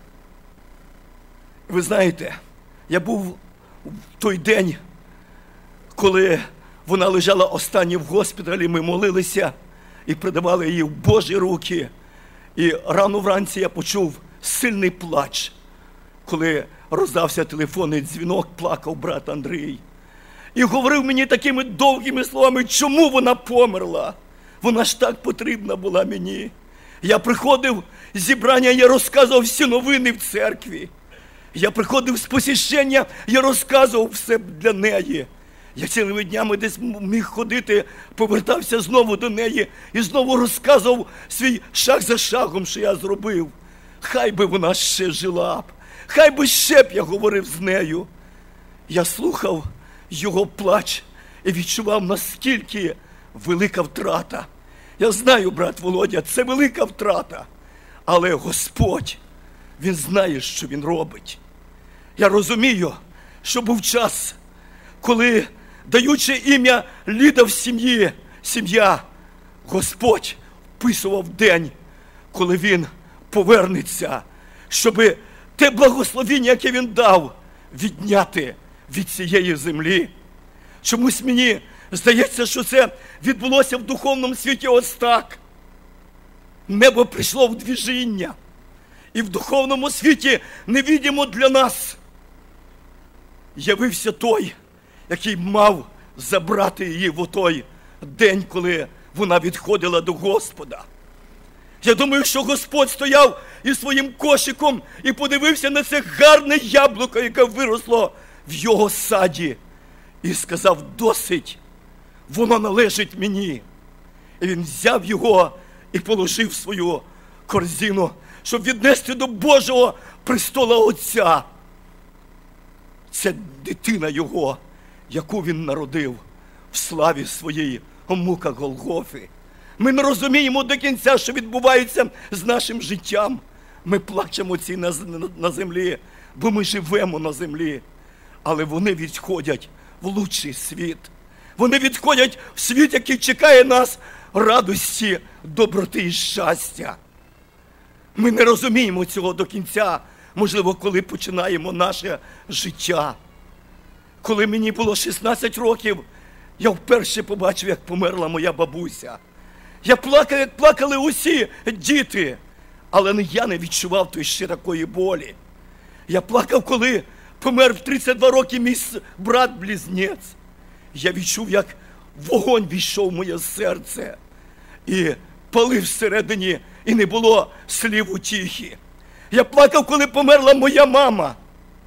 Ви знаєте, я був в той день, коли вона лежала останнє в госпіталі, ми молилися і передавали її в Божі руки. І рано вранці я почув сильний плач. Коли роздався телефонний дзвінок, плакав брат Андрій. І говорив мені такими довгими словами: чому вона померла? Вона ж так потрібна була мені. Я приходив з зібрання, я розказував всі новини в церкві. Я приходив з посвящення, я розказував все для неї. Я цілими днями десь міг ходити, повертався знову до неї і знову розказував свій шаг за шагом, що я зробив. Хай би вона ще жила б, хай би ще б я говорив з нею. Я слухав його плач і відчував, наскільки велика втрата. Я знаю, брат Володя, це велика втрата, але Господь, Він знає, що Він робить. Я розумію, що був час, коли, даючи ім'я Ліда в сім'ї, сім'я, Господь вписував день, коли Він повернеться, щоб те благословіння, яке Він дав, відняти від цієї землі. Чомусь мені здається, що це відбулося в духовному світі ось так. Небо прийшло в движіння. І в духовному світі невидимо для нас явився той, який мав забрати її в той день, коли вона відходила до Господа. Я думаю, що Господь стояв із своїм кошиком і подивився на це гарне яблуко, яке виросло в його саді. І сказав: досить, воно належить мені. І він взяв його і положив в свою корзину, щоб віднести до Божого престола Отця. Це дитина його, яку він народив в славі своєї у муках Голгофи. Ми не розуміємо до кінця, що відбувається з нашим життям. Ми плачемо ці на землі, бо ми живемо на землі. Але вони відходять в лучший світ. Вони відходять в світ, який чекає нас радості, доброти і щастя. Ми не розуміємо цього до кінця, можливо, коли починаємо наше життя. Коли мені було 16 років, я вперше побачив, як померла моя бабуся. Я плакав, як плакали усі діти, але я не відчував тої ще такої болі. Я плакав, коли помер в 32 роки мій брат-близнець. Я відчув, як вогонь війшов в моє серце і палив всередині, і не було слів утіхи. Я плакав, коли померла моя мама.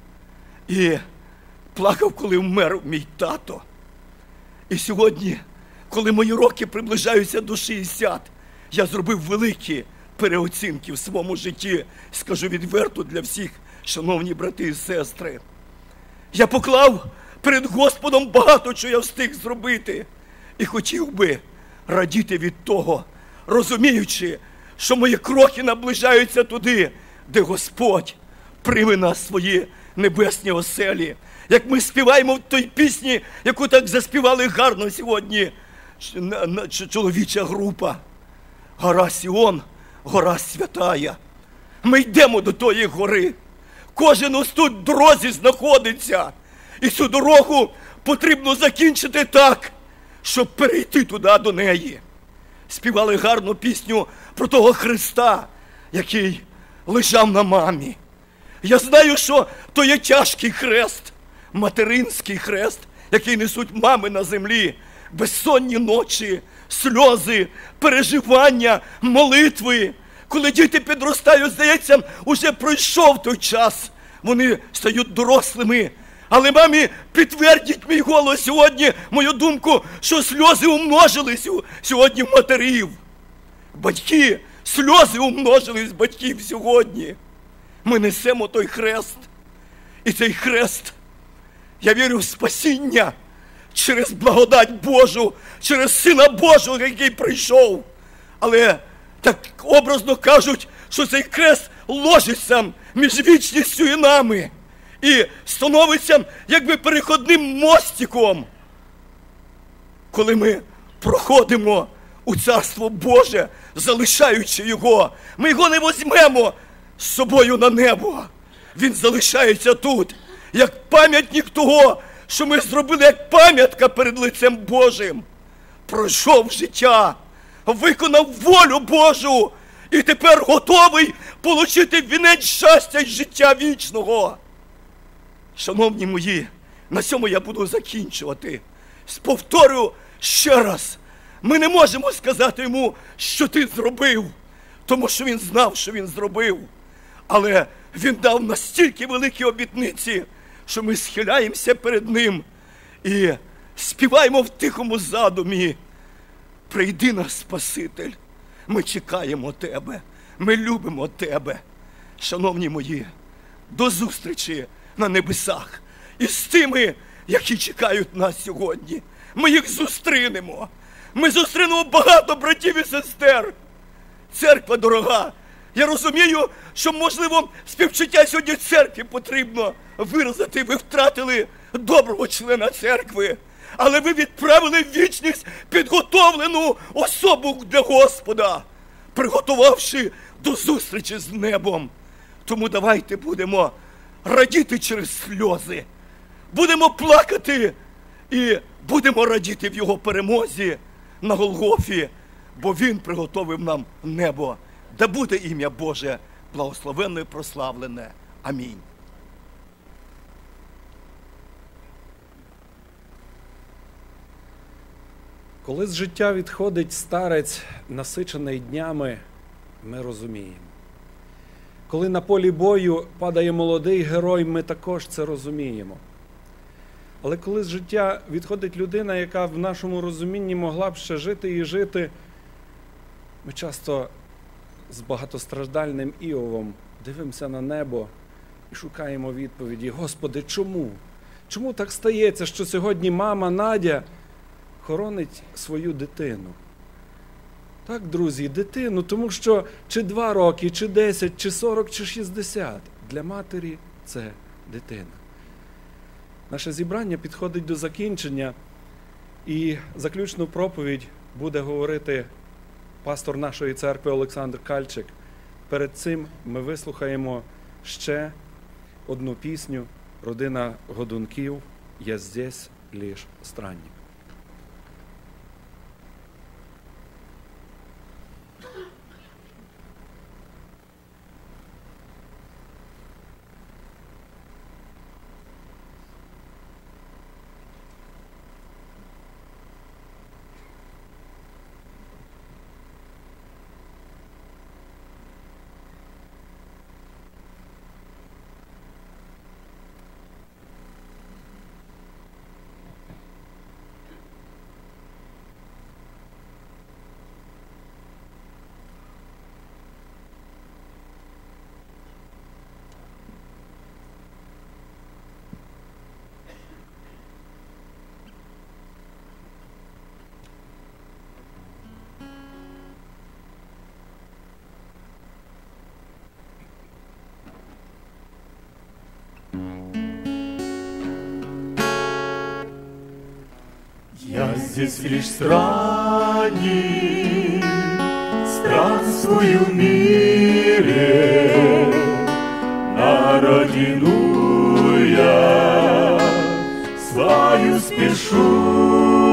І плакав, коли вмер мій тато. І сьогодні, коли мої роки приближаються до 60, я зробив великі переоцінки в своєму житті. Скажу відверто для всіх, шановні брати і сестри. Я поклав перед Господом багато, що я встиг зробити. І хотів би радіти від того, розуміючи, що мої кроки наближаються туди, де Господь прийме нас в свої небесні оселі. Як ми співаємо в той пісні, яку так заспівали гарно сьогодні чоловіча група. Гора Сіон, гора святая. Ми йдемо до тої гори. Кожен ось тут в дорозі знаходиться. І цю дорогу потрібно закінчити так, щоб перейти туди до неї. Співали гарну пісню про того Христа, який лежав на мамі. Я знаю, що то є тяжкий хрест, материнський хрест, який несуть мами на землі. Безсонні ночі, сльози, переживання, молитви. Коли діти підростають, здається, уже пройшов той час. Вони стають дорослими. Але мамі підтвердіть мій голос сьогодні, мою думку, що сльози умножились сьогодні в матерів. Батьки, сльози умножились батьків сьогодні. Ми несемо той хрест. І цей хрест, я вірю в спасіння через благодать Божу, через Сина Божого, який прийшов. Але так образно кажуть, що цей хрест ложиться між вічністю і нами. І становиться якби переходним мостиком, коли ми проходимо у Царство Боже, залишаючи його. Ми його не візьмемо з собою на небо. Він залишається тут, як пам'ятник того, що ми зробили, як пам'ятка перед лицем Божим. Пройшов життя, виконав волю Божу і тепер готовий отримати вінець щастя й життя вічного. Шановні мої, на цьому я буду закінчувати. Повторю ще раз, ми не можемо сказати йому, що ти зробив. тому що він знав, що він зробив. Але він дав настільки великі обітниці, що ми схиляємося перед ним і співаємо в тихому задумі: прийди наш Спаситель, ми чекаємо тебе, ми любимо тебе. Шановні мої, до зустрічі на небесах із тими, які чекають нас сьогодні. Ми їх зустрінемо. Ми зустрінемо багато братів і сестер. Церква дорога, я розумію, що, можливо, співчуття сьогодні церкві потрібно виразити. Ви втратили доброго члена церкви, але ви відправили в вічність підготовлену особу для Господа, приготувавши до зустрічі з небом. Тому давайте будемо радіти через сльози, будемо плакати і будемо радіти в Його перемозі на Голгофі, бо Він приготовив нам небо. Да буде ім'я Боже благословенне і прославлене. Амінь. Коли з життя відходить старець, насичений днями, ми розуміємо. Коли на полі бою падає молодий герой, ми також це розуміємо. Але коли з життя відходить людина, яка в нашому розумінні могла б ще жити і жити, ми часто з багатостраждальним Іовом дивимося на небо і шукаємо відповіді: Господи, чому? Чому так стається, що сьогодні мама Надя хоронить свою дитину? Так, друзі, дитину, тому що чи 2 роки, чи 10, чи 40, чи 60, для матері це дитина. Наше зібрання підходить до закінчення, і заключну проповідь буде говорити пастор нашої церкви Олександр Кальчик. Перед цим ми вислухаємо ще одну пісню «Родина Годунків. Я здесь лиш странник». Я здесь лишь странник, странствую в мире, на родину я свою спешу.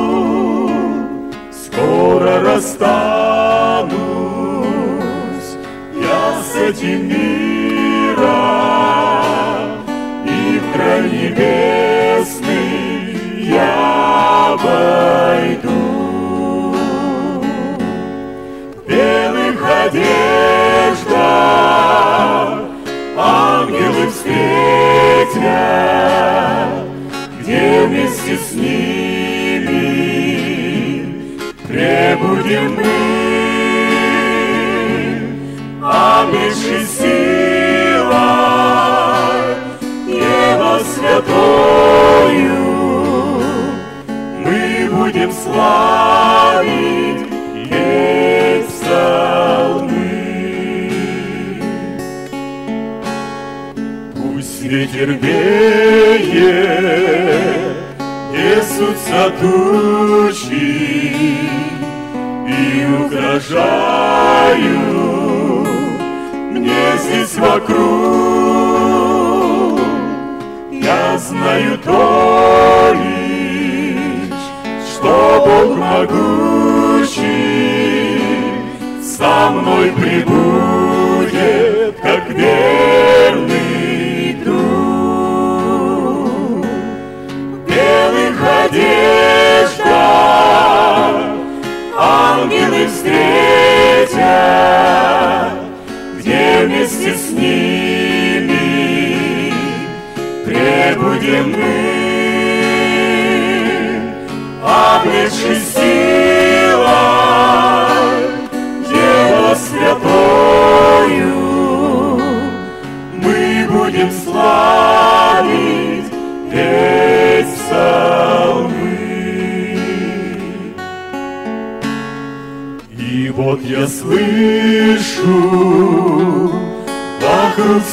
Скоро расстанусь я с этим миром, и в край небесный я войду. В белых одеждах ангелы встретят, где вместе с ними пребудем мы, обретши силой Небо святою, мы будем славить петь псалмы. Пусть ветер веет, несутся тучи и угрожают мне здесь вокруг. Я знаю то лишь, что Бог могучий со мной пребудет, как верный друг. В белых одеждах ангелы встретят, слышу вокруг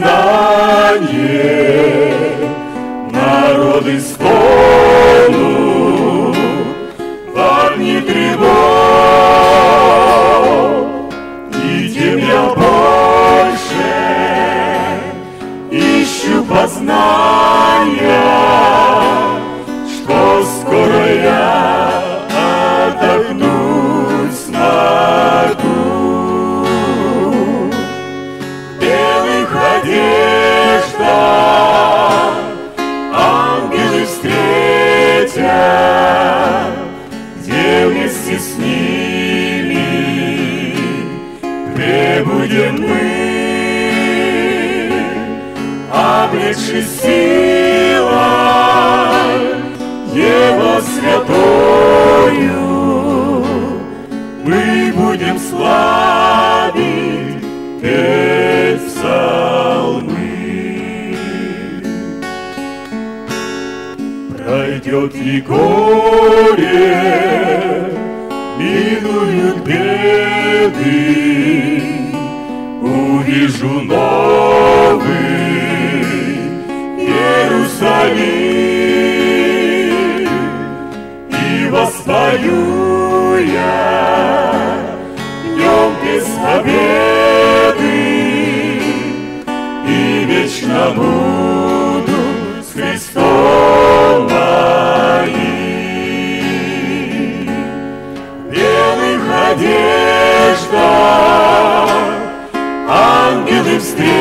стенание, народы стонут во дни тревог, и тем я больше ищу познания, что скоро я отдохнуть смогу. В белых одеждах ангелы встретят, где вместе с ними пребудем мы, облегшись силой Его святою, мы будем славить, петь псалмы. Пройдет и горе, минуют беды, увижу новый Иерусалим, и воспою я в нем без победы, и вечно буду с Христом моим. В белых одеждах ангелы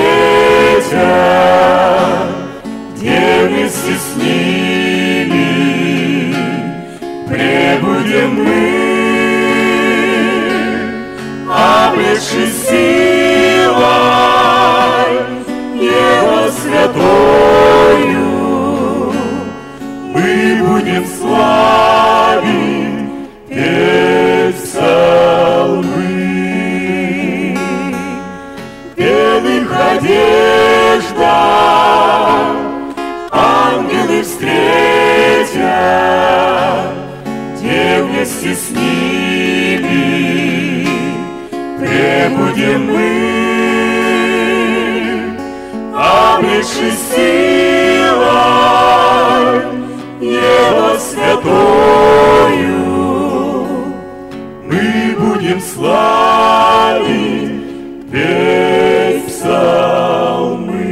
встретят, где вместе с ними пребудем мы, облегшись силой Его святою, мы будем славить, петь псалмы. В белых одеждах ангелы встретят, где вместе с ними пребудем мы, облегшись силой Его святою, мы будем славить, петь псалмы.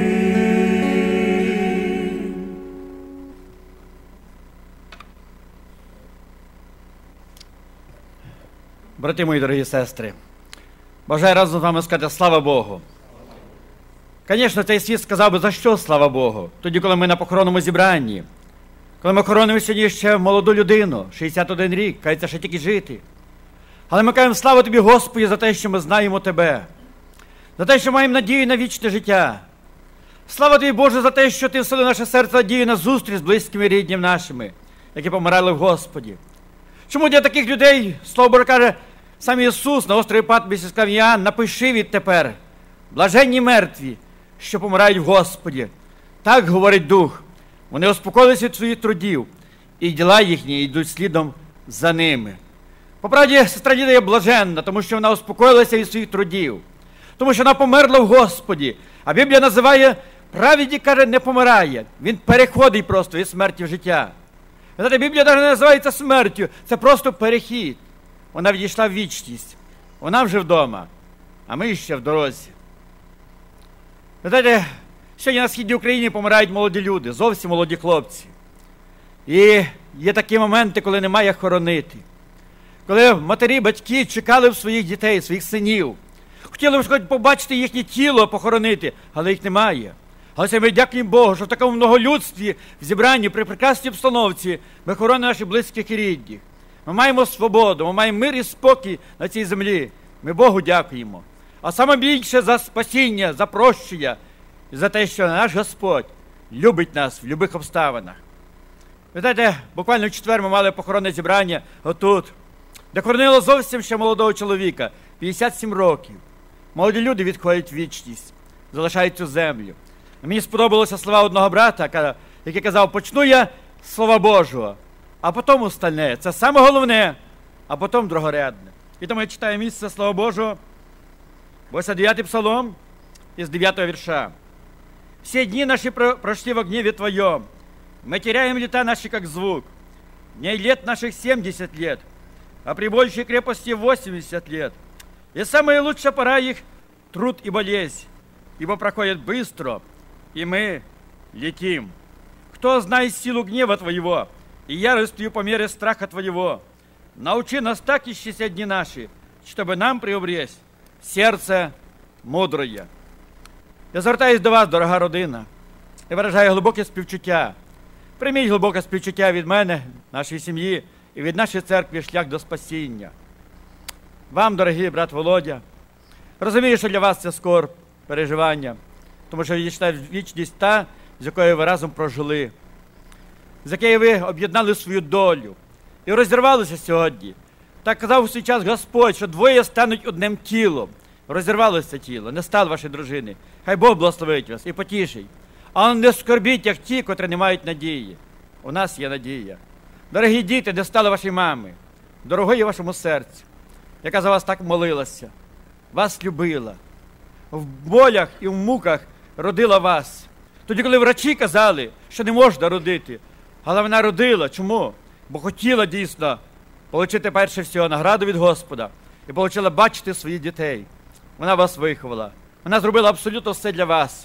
Брати мої, дорогі сестри, бажаю разом з вами сказати слава Богу. Звісно, цей світ сказав би, за що слава Богу? Тоді, коли ми на похоронному зібранні, коли ми хоронимо сьогодні ще молоду людину, 61 рік, кається ще тільки жити. Але ми кажемо, слава тобі, Господи, за те, що ми знаємо Тебе, за те, що маємо надію на вічне життя. Слава тобі, Боже, за те, що ти вселив наше серце надію на зустріч з близькими рідними нашими, які помирали в Господі. Чому для таких людей, Слово Боже каже, сам Ісус на острові Патмосі сказав: Іоанн, напиши відтепер, блаженні мертві, що помирають в Господі. Так говорить Дух. Вони успокоїлися від своїх трудів, і діла їхні йдуть слідом за ними. По правді, сестра Лідія є блаженна, тому що вона успокоїлася від своїх трудів, тому що вона померла в Господі. А Біблія називає, праведник, каже, не помирає. Він переходить просто від смерті в життя. Знаєте, Біблія навіть не називається смертю, це просто перехід. Вона відійшла в вічність. Вона вже вдома, а ми ще в дорозі. Знаєте, сьогодні на східній Україні помирають молоді люди, зовсім молоді хлопці. І є такі моменти, коли немає хоронити. Коли матері, батьки чекали в своїх дітей, своїх синів. Хотіли б хоч побачити їхнє тіло, похоронити, але їх немає. Але ми дякуємо Богу, що в такому многолюдстві, в зібранні, при прекрасній обстановці ми хоронимо наших близьких і рідних. Ми маємо свободу, ми маємо мир і спокій на цій землі. Ми Богу дякуємо. А саме більше за спасіння, за прощення, і за те, що наш Господь любить нас в будь-яких обставинах. Ви знаєте, буквально в четвер ми мали похоронне зібрання отут, де хоронило зовсім ще молодого чоловіка, 57 років. Молоді люди відходять в вічність, залишають цю землю. Мені сподобалося слова одного брата, який казав: почну я з Слова Божого, а потім остальне. Це саме головне, а потім другорядне. І тому я читаю місце Слова Божого 89-й псалом из 9-го верша. «Все дни наши прошли во гневе Твоем. Мы теряем лета наши, как звук. Дней лет наших 70 лет, а при большей крепости 80 лет. И самая лучшая пора их – труд и болезнь, ибо проходит быстро, и мы летим. Кто знает силу гнева Твоего и яростью по мере страха Твоего? Научи нас так исчислять дни наши, чтобы нам приобрести серце мудрое». Я звертаюсь до вас, дорога родина, і виражаю глибоке співчуття. Прийміть глибоке співчуття від мене, нашої сім'ї і від нашої церкви «Шлях до спасіння». Вам, дорогий брат Володя, розумію, що для вас це скорб, переживання, тому що відійшла вічність та, з якою ви разом прожили, з якою ви об'єднали свою долю і розірвалися сьогодні. Так казав у свій час Господь, що двоє стануть одним тілом. Розірвалося тіло, не стало вашої дружини. Хай Бог благословить вас і потішить. А не скорбіть, як ті, котрі не мають надії. У нас є надія. Дорогі діти, не стало вашої мами, дорогої вашому серцю, яка за вас так молилася, вас любила, в болях і в муках родила вас. Тоді, коли врачі казали, що не можна родити, але вона родила. Чому? Бо хотіла дійсно отримати перше всього награду від Господа і отримала бачити своїх дітей. Вона вас виховала. Вона зробила абсолютно все для вас.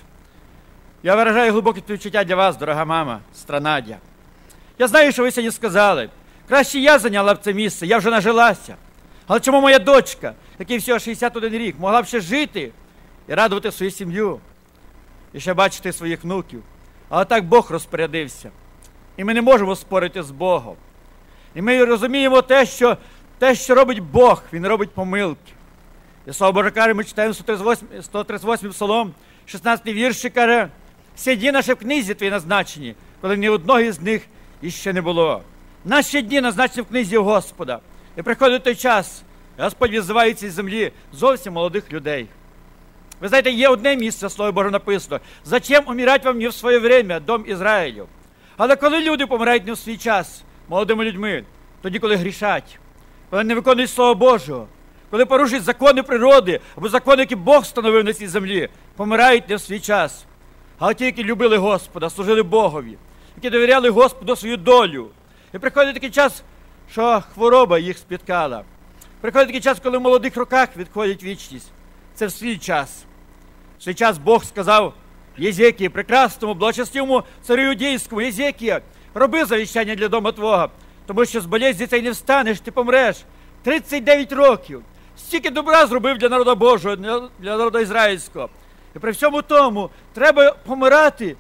Я виражаю глибоке співчуття для вас, дорога мама, сестра Надя. Я знаю, що ви сьогодні сказали. Краще я зайняла б це місце, я вже нажилася. Але чому моя дочка, якій всього 61 рік, могла б ще жити і радувати свою сім'ю, і ще бачити своїх внуків? Але так Бог розпорядився. І ми не можемо спорити з Богом. І ми розуміємо те, що робить Бог, Він робить помилки. І Слово Боже каже, ми читаємо 138 псалом, 16 вірші, каже: «Всі дні наші в книзі Твої назначені, коли ні одного із них іще не було». Наші дні назначені в книзі Господа. І приходить той час, і Господь відзиває цій землі зовсім молодих людей. Ви знаєте, є одне місце, Слово Боже написано: «Зачем умирать вам не в своє время, дом Ізраїлю?» Але коли люди помирають не в свій час, молодими людьми, тоді, коли грішать, коли не виконують Слово Божого, коли порушують закони природи, або закони, які Бог встановив на цій землі, помирають не в свій час. Але ті, які любили Господа, служили Богові, які довіряли Господу свою долю. І приходить такий час, що хвороба їх спіткала. Приходить такий час, коли в молодих роках відходить вічність. Це в свій час. В свій час Бог сказав Єзекії, прекрасному, благочестивому царю юдейському: «Єзекія, роби завіщання для дому твого, тому що з болезні цей не встанеш, ти помреш». 39 років. Стільки добра зробив для народу Божого, для народу ізраїльського. І при всьому тому треба помирати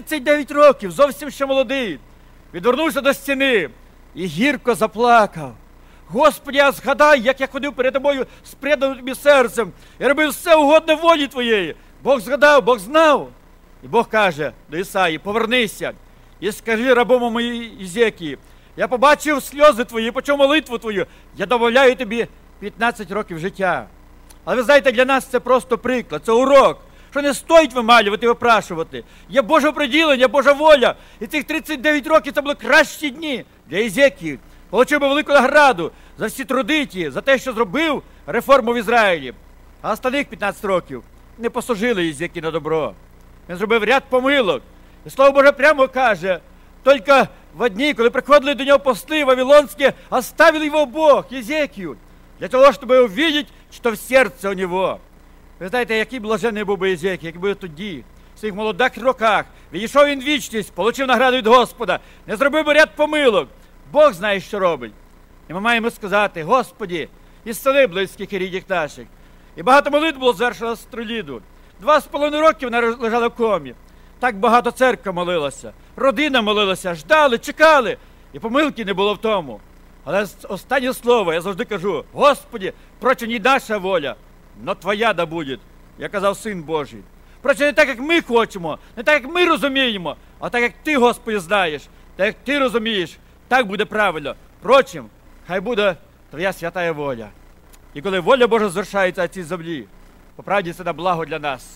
39 років, зовсім ще молодий. Відвернувся до стіни і гірко заплакав. «Господи, я згадай, як я ходив перед тобою з преданим тобі серцем і робив все угодне волі твоєї». Бог згадав, Бог знав. І Бог каже до Ісаї: «Повернися і скажи рабому моїй Єзекії: я побачив сльози твої, почув молитву твою, я добавляю тобі 15 років життя». Але ви знаєте, для нас це просто приклад, це урок, що не стоїть вималювати і випрашувати. Є Боже приділення, Божа воля. І цих 39 років це були кращі дні для Єзекії. Получив би велику награду за всі труди ті, за те, що зробив реформу в Ізраїлі. А останніх 15 років не послужили Єзекії на добро. Він зробив ряд помилок. І Слово Боже прямо каже: «Тільки в дні, коли приходили до нього посли вавилонські, оставил його Бог, Єзекію, для того, щоб увидеть, що в серці у нього». Ви знаєте, який блаженний був би Єзекій, який був тоді, в своїх молодих роках, відійшов він вічність, отримав награду від Господа, не зробив би ряд помилок. Бог знає, що робить. І ми маємо сказати: «Господі, ісцели близьких і рідних наших». І багато молитв було звершено з Триліду. 2,5 роки вона лежала в комі. Так багато церква молилася, родина молилася, ждали, чекали. І помилки не було в тому. Але останнє слово, я завжди кажу: «Господи, проче не наша воля, но Твоя да буде», як казав Син Божий. Проче не так, як ми хочемо, не так, як ми розуміємо, а так, як Ти, Господи, знаєш, так, як Ти розумієш, так буде правильно. Впрочем, хай буде Твоя святая воля. І коли воля Божа звершається на цій землі, по правді це на благо для нас.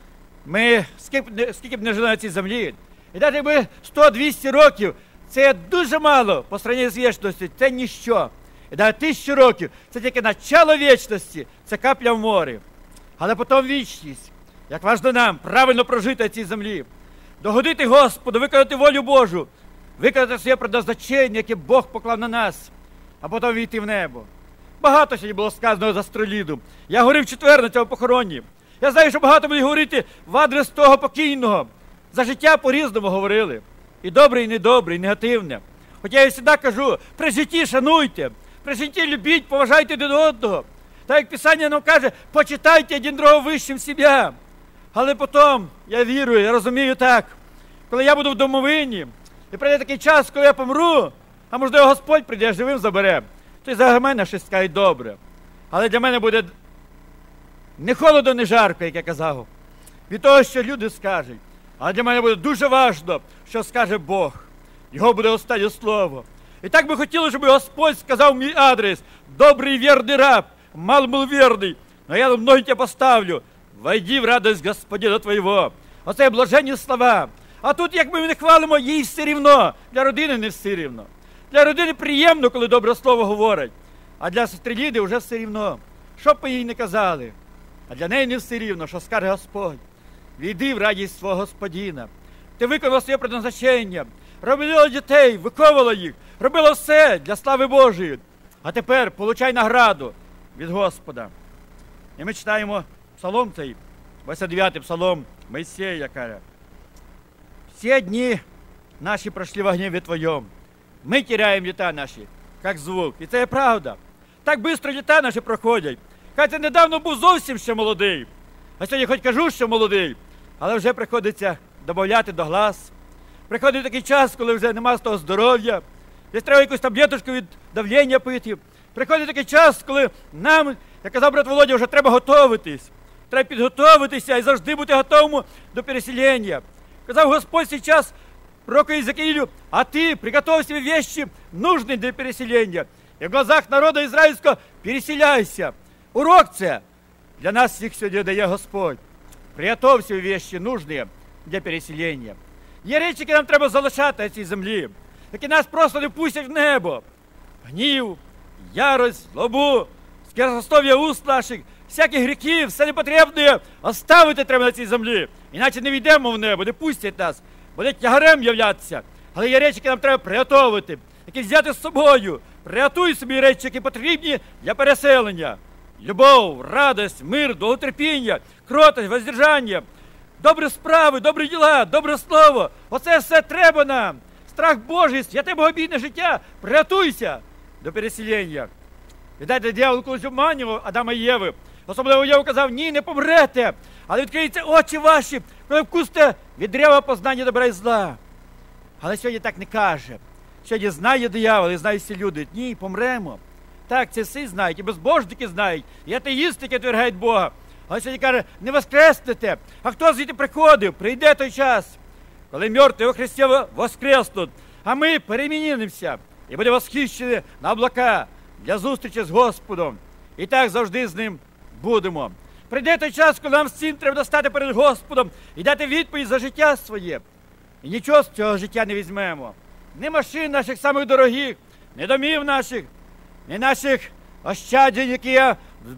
Ми, скільки б не жили на цій землі, і навіть якби 100-200 років, це дуже мало по сравненню з вічністю, це ніщо. І навіть 1000 років, це тільки начало вічності, це капля в морі. але потім вічність. Як важливо нам правильно прожити на цій землі, догодити Господу, виконати волю Божу, виконати своє предназначення, яке Бог поклав на нас, а потім війти в небо. Багато сьогодні було сказано за Астроліду. Я говорив четвер на цьому похороні. Я знаю, що багато будуть говорити в адрес того покійного. За життя по-різному говорили. І добре, і недобре, і негативне. Хоча я завжди кажу, при житті шануйте, при житті любіть, поважайте один одного. Так як Писання нам каже, почитайте один другого вищим себе. Але потім, я вірую, я розумію так, коли я буду в домовині, і прийде такий час, коли я помру, а можливо Господь прийде, живим забере, то й за мене щось скаже добре. Але для мене буде не холодно, не жарко, як я казав, від того, що люди скажуть. Але для мене буде дуже важливо, що скаже Бог. Його буде останнє слово. І так би хотілося, щоб Господь сказав мій адрес. Добрий вірний раб, мал був вірний, но я в ноги тебе поставлю. Войди в радость Господина твоєго. Оце блаженні слова. А тут, як ми не хвалимо, їй все рівно. Для родини не все рівно. Для родини приємно, коли добре слово говорять. А для сестри Ліди вже все рівно. Що б ми їй не казали. А для неї не все рівно, що скаже Господь. Війди в радість свого Господина. Ти виконав своє предназначення. Робила дітей, виховувала їх. Робила все для слави Божої. А тепер получай награду від Господа. І ми читаємо псалом цей, 89-й псалом Моїсея, каже. Всі дні наші пройшли в гніві Твоєму. Ми теряємо літа наші, як звук. І це є правда. Так швидко літа наші проходять. Хай це недавно був зовсім ще молодий. А сьогодні хоч кажу, що молодий, але вже приходиться додати до глаз. Приходить такий час, коли вже нема з того здоров'я. Десь треба якусь таблеточку від давлення пити. Приходить такий час, коли нам, як казав брат Володя, вже треба готуватись. Треба підготуватися і завжди бути готовим до переселення. Казав Господь сейчас пророку Иезекиилю, а ты приготовь себе вещи, нужные для переселения. И в глазах народа израильского переселяйся. Урок це для нас всіх сьогодні дає Господь. Приготовь себе вещи, нужные для переселення. Є речі, які нам треба залишати на цій землі, які нас просто не пустять в небо. Гнів, ярость, злобу, сквернослов'я уст наших, всяких гріхів, все непотрібне оставити треба на цій землі. Іначе не війдемо в небо, не пустять нас, буде тягарем являтися. Але є речі, які нам треба приготовити, які взяти з собою. Приготуй собі речі, які потрібні для переселення. Любов, радость, мир, довготерпіння, кротость, воздержання, добрі справи, добрі діла, добре слово. Оце все треба нам. Страх Божий, святе богобійне життя. Приготуйся до переселення. Віддайте, диявол колись обманював Адама і Єви. Особливо Єва казав, ні, не помрете, але відкриються очі ваші, коли вкусите від дерева познання добра і зла. Але сьогодні так не каже. Сьогодні знає диявол і знають всі люди. Ні, помремо. Так, це всі знають, і безбожники знають, і атеїсти, які отвергають Бога. Але сьогодні каже, не воскреснете. А хто звідти приходив? Прийде той час, коли мертві у Христі воскреснуть, а ми перемінимося і будемо восхищені на облака для зустрічі з Господом. І так завжди з ним будемо. Прийде той час, коли нам всім треба достати перед Господом і дати відповідь за життя своє. І нічого з цього життя не візьмемо. Ні машин наших самих дорогих, ні домів наших, ні наших ощаджень, які є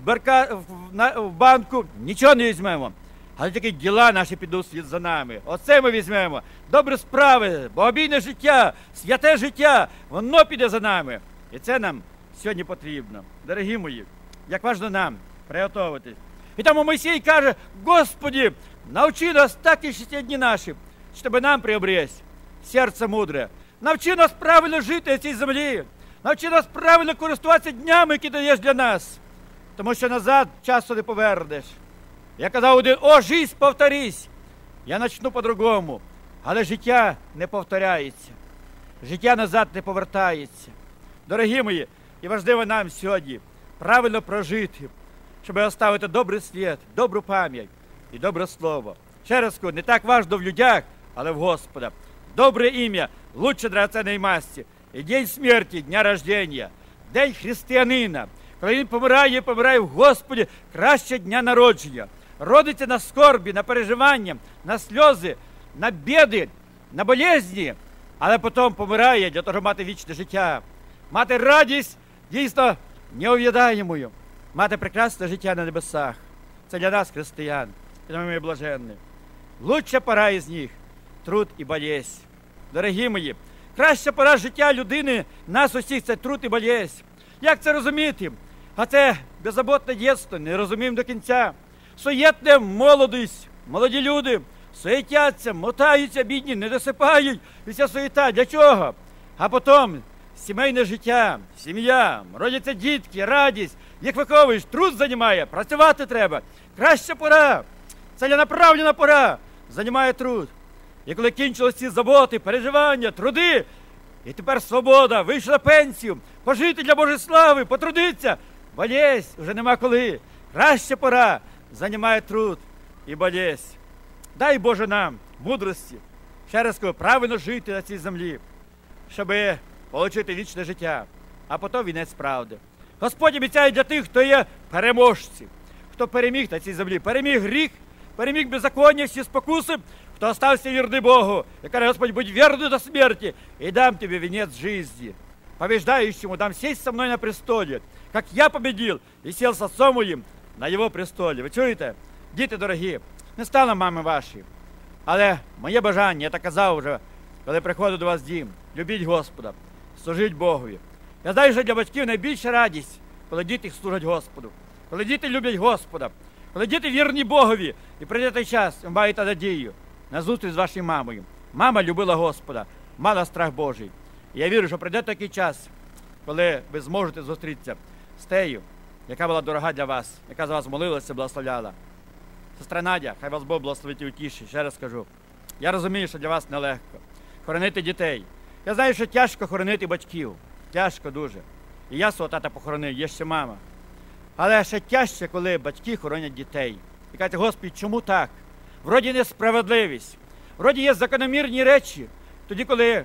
в банку, нічого не візьмемо. Але тільки діла наші підуть слід за нами. Оце ми візьмемо. Добрі справи, богобійне життя, святе життя, воно піде за нами. І це нам сьогодні потрібно. Дорогі мої, як важливо нам приготуватись. І тому Мойсей каже, Господи, навчи нас так і ще дні наші, щоб нам приобрести серце мудре. Навчи нас правильно жити на цій землі. Навчи нас правильно користуватися днями, які даєш для нас. Тому що назад часу не повернеш. Я казав один, жизнь, повторись. Я почну по-другому. Але життя не повторяється. Життя назад не повертається. Дорогі мої, і важливо нам сьогодні правильно прожити, щоб оставити добрий слід, добру пам'ять і добре слово. Ще раз кажу, не так важливо в людях, але в Господа. Добре ім'я, лучше драгоценної масті. І день смерті, дня рождення, день християнина. Коли він помирає в Господі, краще дня народження. Родиться на скорбі, на переживання, на сльози, на біди, на болезні, але потім помирає для того, щоб мати вічне життя. Мати радість, дійсно, неув'ядаємою. Мати прекрасне життя на небесах. Це для нас, християн, і ми блаженні. Лучша пора із них – труд і болезнь. Дорогі мої, краща пора життя людини, нас усіх – це труд і болезнь. Як це розуміти? А це беззаботне дитинство, не розуміємо до кінця. Суєтна молодість, молоді люди суетяться, мотаються, бідні, не досипають. І ця суєта для чого? А потім сімейне життя, сім'я, родяться дітки, радість, їх виховуєш, труд займає, працювати треба. Краща пора, ціленаправлена пора, займає труд. І коли кінчились ці заботи, переживання, труди, і тепер свобода, вийшла на пенсію, пожити для Божої слави, потрудиться, болезнь вже нема коли. Краща пора, займає труд і болезнь. Дай Боже нам мудрості, ще раз кажу, правильно жити на цій землі, щоб отримати вічне життя, а потім вінець правди. Господь обіцяє для тих, хто є переможці, хто переміг на цій землі, переміг гріх, переміг беззаконня, всі спокуси, хто остався вірний Богу. І каже, Господь, будь вірний до смерти, і дам тобі вінець житті. Побеждающему дам сесть со мной на престоле, как я победил и сел с отцом моїм на його престолі. Ви чуєте? Діти дорогі, не стало мами ваші, але моє бажання, я так казав вже, коли приходив до вас в дім, любіть Господа, служіть Богові. Я знаю, що для батьків найбільша радість, коли діти служать Господу, коли діти люблять Господа, коли діти вірні Богові, і прийде той час, ви маєте надію на зустріч з вашою мамою. Мама любила Господа, мала страх Божий. І я вірю, що прийде такий час, коли ви зможете зустрітися з тею, яка була дорога для вас, яка за вас молилася, благословляла. Сестра Надя, хай вас Бог благословить і утішить. Ще раз скажу, я розумію, що для вас нелегко хоронити дітей. Я знаю, що тяжко хоронити батьків, тяжко дуже. І я свого тата похоронив, є ще мама. Але ще тяжче, коли батьки хоронять дітей. І кажуть, Господи, чому так? Вроді несправедливість, вроді є закономірні речі. Тоді, коли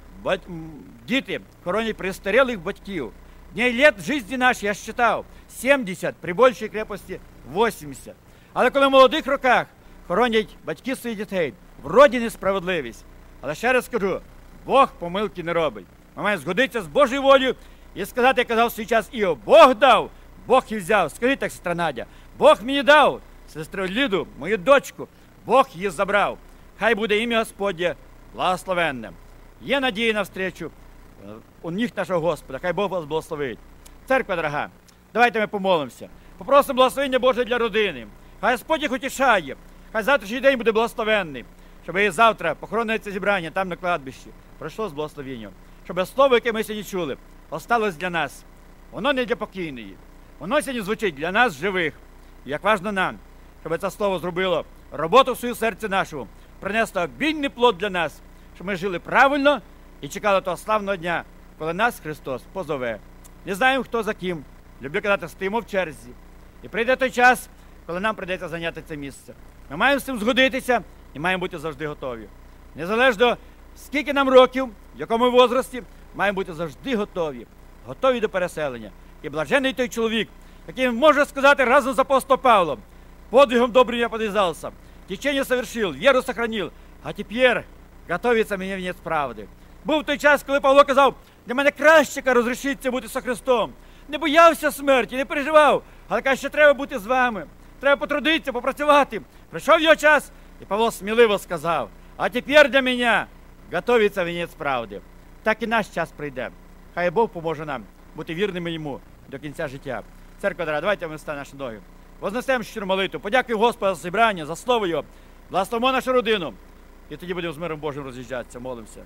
діти хоронять престарілих батьків, дней лет житті нашій, я считав, 70, при більшій крепості 80. Але коли в молодих роках хоронять батьки своїх дітей, вроді несправедливість. Але ще раз скажу, Бог помилки не робить. Ми маємо згодитися з Божою волею і сказати, як казав в свій час Іов, Бог дав, Бог і взяв. Скажіть так, сестра Надя, Бог мені дав, сестру Ліду, мою дочку, Бог її забрав. Хай буде ім'я Господнє благословенним. Є надія на встречу у ніг нашого Господа. Хай Бог вас благословить. Церква дорога, давайте ми помолимося. Попросимо благословення Боже для родини. Хай Господь їх утішає. Хай завтрашній день буде благословенний. Щоб і завтра похоронне це зібрання там на кладбищі пройшло з благословенням. Щоб слово, яке ми сьогодні чули, осталось для нас. Воно не для покійної. Воно сьогодні звучить для нас живих. І як важливо нам, щоб це слово зробило роботу в своє серце нашого, принесло обільний плод для нас, щоб ми жили правильно і чекали того славного дня, коли нас Христос позове. Не знаємо, хто за ким. Люблю казати, стоїмо в черзі. І прийде той час, коли нам прийдеться зайняти це місце. Ми маємо з цим згодитися і маємо бути завжди готові. Незалежно, скільки нам років, в якому возрасті, маємо бути завжди готові. Готові до переселення. І блаженний той чоловік, який може сказати разом з апостолом Павлом, подвигом добрым я подвязался, течение совершил, веру сохранил, а тепер готовиться мені вінець правди. Був той час, коли Павло казав, для мене краще розрішиться бути со Христом. Не боявся смерті, не переживав, але каже, що треба бути з вами. Треба потрудитися, попрацювати. Прийшов його час, і Павло сміливо сказав, а тепер для мене готовиться вінець правди. Так і наш час прийде. Хай Бог поможе нам бути вірними йому до кінця життя. Церква дорога, давайте ми встанемо наші ноги. Вознесемо щиру молитву. Подякуємо Господа за зібрання, за слово Його. Благословимо нашу родину. І тоді будемо з миром Божим роз'їжджатися. Молимося.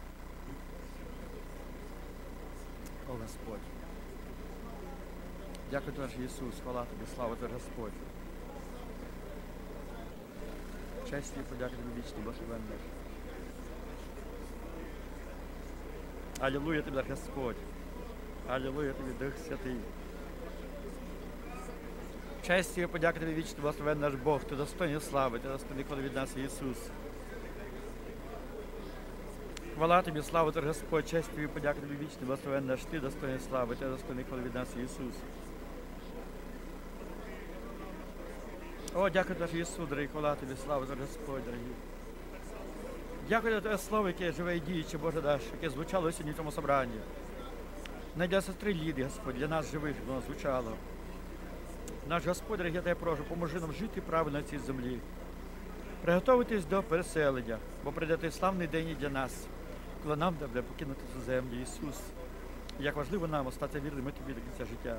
О, Господь. Дякую Тобі, наш Ісус. Хвала Тобі, слава Тобі, Господь. Честь і подяка Тобі вічний, благословенний. Алілуя Тобі, Господь. Алілуя Тобі, Дух Святий. Честь і подяка Тобі вічний, благословенний наш Бог. Ти достойний слави, Ти достойний коли від нас Ісус. Хвала Тобі, слава Тобі, Господь, честь Тобі, подяка Тобі вічний, благословенний наш Ти достойний слави, Ти достойний коли від нас Ісус. О, дякую Тобі, Ісус, дорогий, хвала Тобі, слава Тобі, Господь, дорогий. Дякую за Твоє слово, яке живе і діюче, Боже наш, яке звучало сьогодні в цьому собранні. Не для сестри Ліди, Господь, для нас живих воно звучало. Наш Господь, я тебе прошу, поможи нам жити правильно на цій землі. Приготуватись до переселення, бо прийде той славний день і для нас, коли нам буде покинути цю землю, Ісус. І як важливо нам остатися вірними тобі до кінця життя.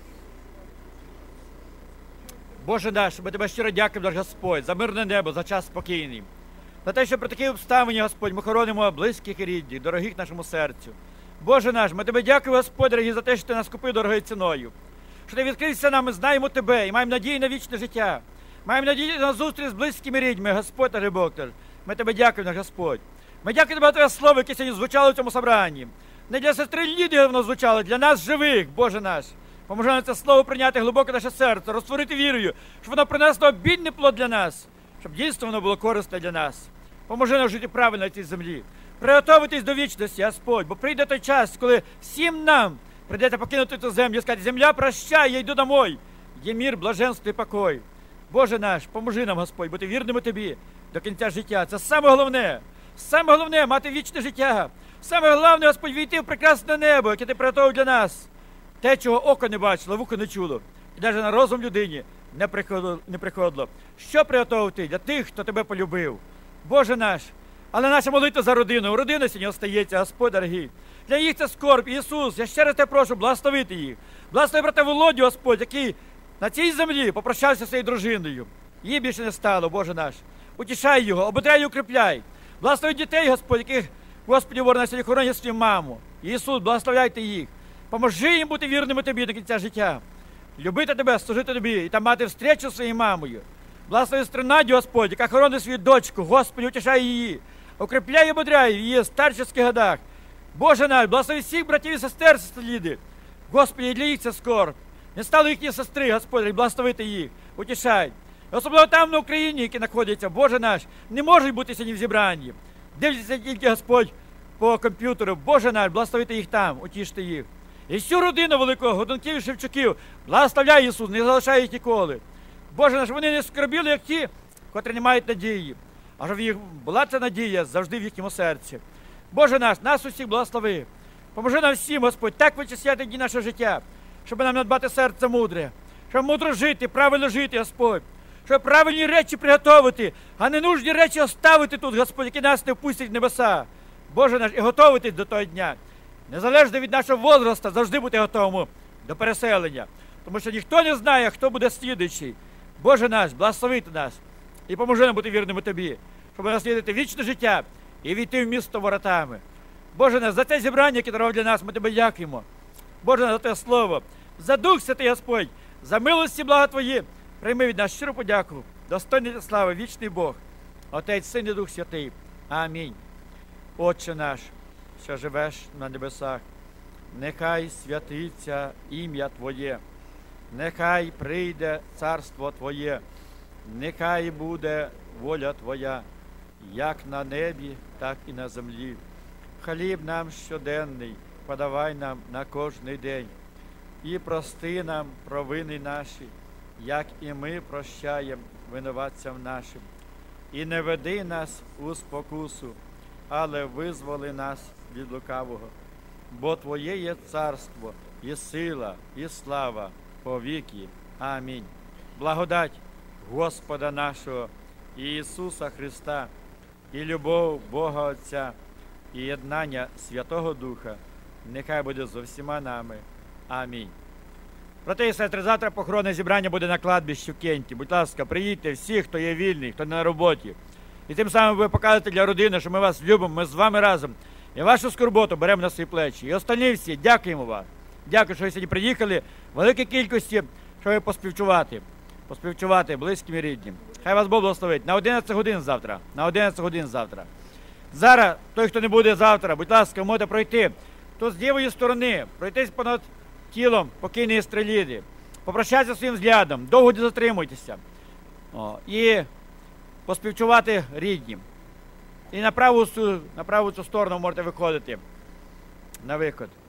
Боже наш, ми тебе щиро дякуємо, наш Господь, за мирне небо, за час спокійний. За те, що при такій обставині, Господь, ми хоронимо близьких і рідних, дорогих нашому серцю. Боже наш, ми тебе дякуємо, Господь, дорогий, за те, що ти нас купив дорогою ціною. Що ти відкрився нам, ми знаємо тебе і маємо надію на вічне життя. Маємо надію на зустріч з близькими рідьми, Господь наш Бог. Ми тебе дякуємо, наш Господь. Ми дякуємо тебе за твоє слово, яке сьогодні звучало в цьому собранні. Не для сестри Лідії воно звучало, для нас живих, Боже наш. Поможи нам це слово прийняти глибоко наше серце, розтворити вірою, щоб воно принесло обідний плод для нас, щоб дійсно воно було корисне для нас. Поможи нам жити правильно на цій землі. Приготуватись до вічності, Господь, бо прийде той час, коли всім нам прийдеться покинути цю землю і сказати: земля, прощай, я йду домой. Є мир, блаженство і покой. Боже наш, поможи нам, Господь, бути вірними тобі до кінця життя. Це саме головне. Саме головне – мати вічне життя. Саме головне, Господь, війти в прекрасне небо, яке ти приготував для нас. Те, чого око не бачило, вухо не чуло. І навіть на розум людині не приходило. Що приготувати для тих, хто тебе полюбив? Боже наш, але наша молитва за родину. Родина сьогодні остається, Господь дорогий. Для їх це скорб. Ісус, я ще раз тебе прошу, благословити їх. Благослови брата Володю, Господь, який на цій землі попрощався зі своєю дружиною. Її більше не стало, Боже наш. Утішай його, ободряй і укріпляй. Благослови дітей, Господь, яких, Господи, ворона сьогодні хоронять свою маму. Ісус, благословляйте їх. Поможи їм бути вірними тобі до кінця життя. Любити тебе, служити тобі і там мати встречу з своєю мамою. Благослови сестру Надю, Господь, яка хоронить свою дочку. Господи, утішай її. Укріпляй і ободряй в її старческих годах. Боже наш, благослови всіх братів і сестер Ліди. Господи, для їх це скорб. Не стало їхні сестри, Господи, благословити їх. Утішай. І особливо там на Україні, які знаходяться, Боже наш, не можуть бути сьогодні в зібранні. Дивляться тільки, Господь, по комп'ютеру. Боже наш, благословити їх там, утіште їх. І всю родину великого Годунків і Шевчуків благословляй, Ісус, не залишай їх ніколи. Боже наш, вони не скорбіли, як ті, котрі не мають надії. А щоб їх була ця надія завжди в їхньому серці. Боже наш, нас усіх благослови. Поможи нам всім, Господь, так вичисляти дні наше життя, щоб нам надбати серце мудре, щоб мудро жити, правильно жити, Господь, щоб правильні речі приготувати, а не нужні речі оставити тут, Господь, які нас не впустять в небеса. Боже наш, і готуватись до того дня. Незалежно від нашого возрасту, завжди бути готовим до переселення. Тому що ніхто не знає, хто буде слідуючий. Боже наш, благословити нас і поможи нам бути вірними тобі, щоб наслідувати вічне життя і війти в місто воротами. Боже наш, за те зібрання, яке дарував для нас, ми тебе дякуємо. Боже наш, за те слово, за Дух Святий, Господь, за милості, блага Твої. Прийми від нас щиру подяку, достойний слави, вічний Бог, Отець, Син і Дух Святий. Амінь. Отче наш, що живеш на небесах, нехай святиться ім'я Твоє, нехай прийде царство Твоє, нехай буде воля Твоя, як на небі, так і на землі. Хліб нам щоденний подавай нам на кожний день, і прости нам провини наші, як і ми прощаємо винуватцям нашим. І не веди нас у спокусу, але визволи нас від лукавого. Бо Твоє є царство, і сила, і слава повіки. Амінь. Благодать Господа нашого Ісуса Христа, і любов Бога Отця, і єднання Святого Духа, нехай буде зо всіма нами. Амінь. Брати і сестри, завтра похоронне зібрання буде на кладбищі в Кенті. Будь ласка, приїдьте всі, хто є вільний, хто не на роботі. І тим самим ви покажете для родини, що ми вас любимо, ми з вами разом. І вашу скорботу беремо на свої плечі. І остальні всі, дякуємо вам. Дякую, що ви сьогодні приїхали в великій кількості, щоб поспівчувати близьким і рідним. Хай вас Бог благословить. На 11 годин завтра. На 11 годин завтра. Зараз, той, хто не буде завтра, будь ласка, можете пройти. Тут з лівої сторони, пройтись понад тілом покійної Стреліди. Попрощатися своїм взглядом, довго не затримуйтеся. І поспівчувати рідним. І на праву цю сторону можете виходити на виход.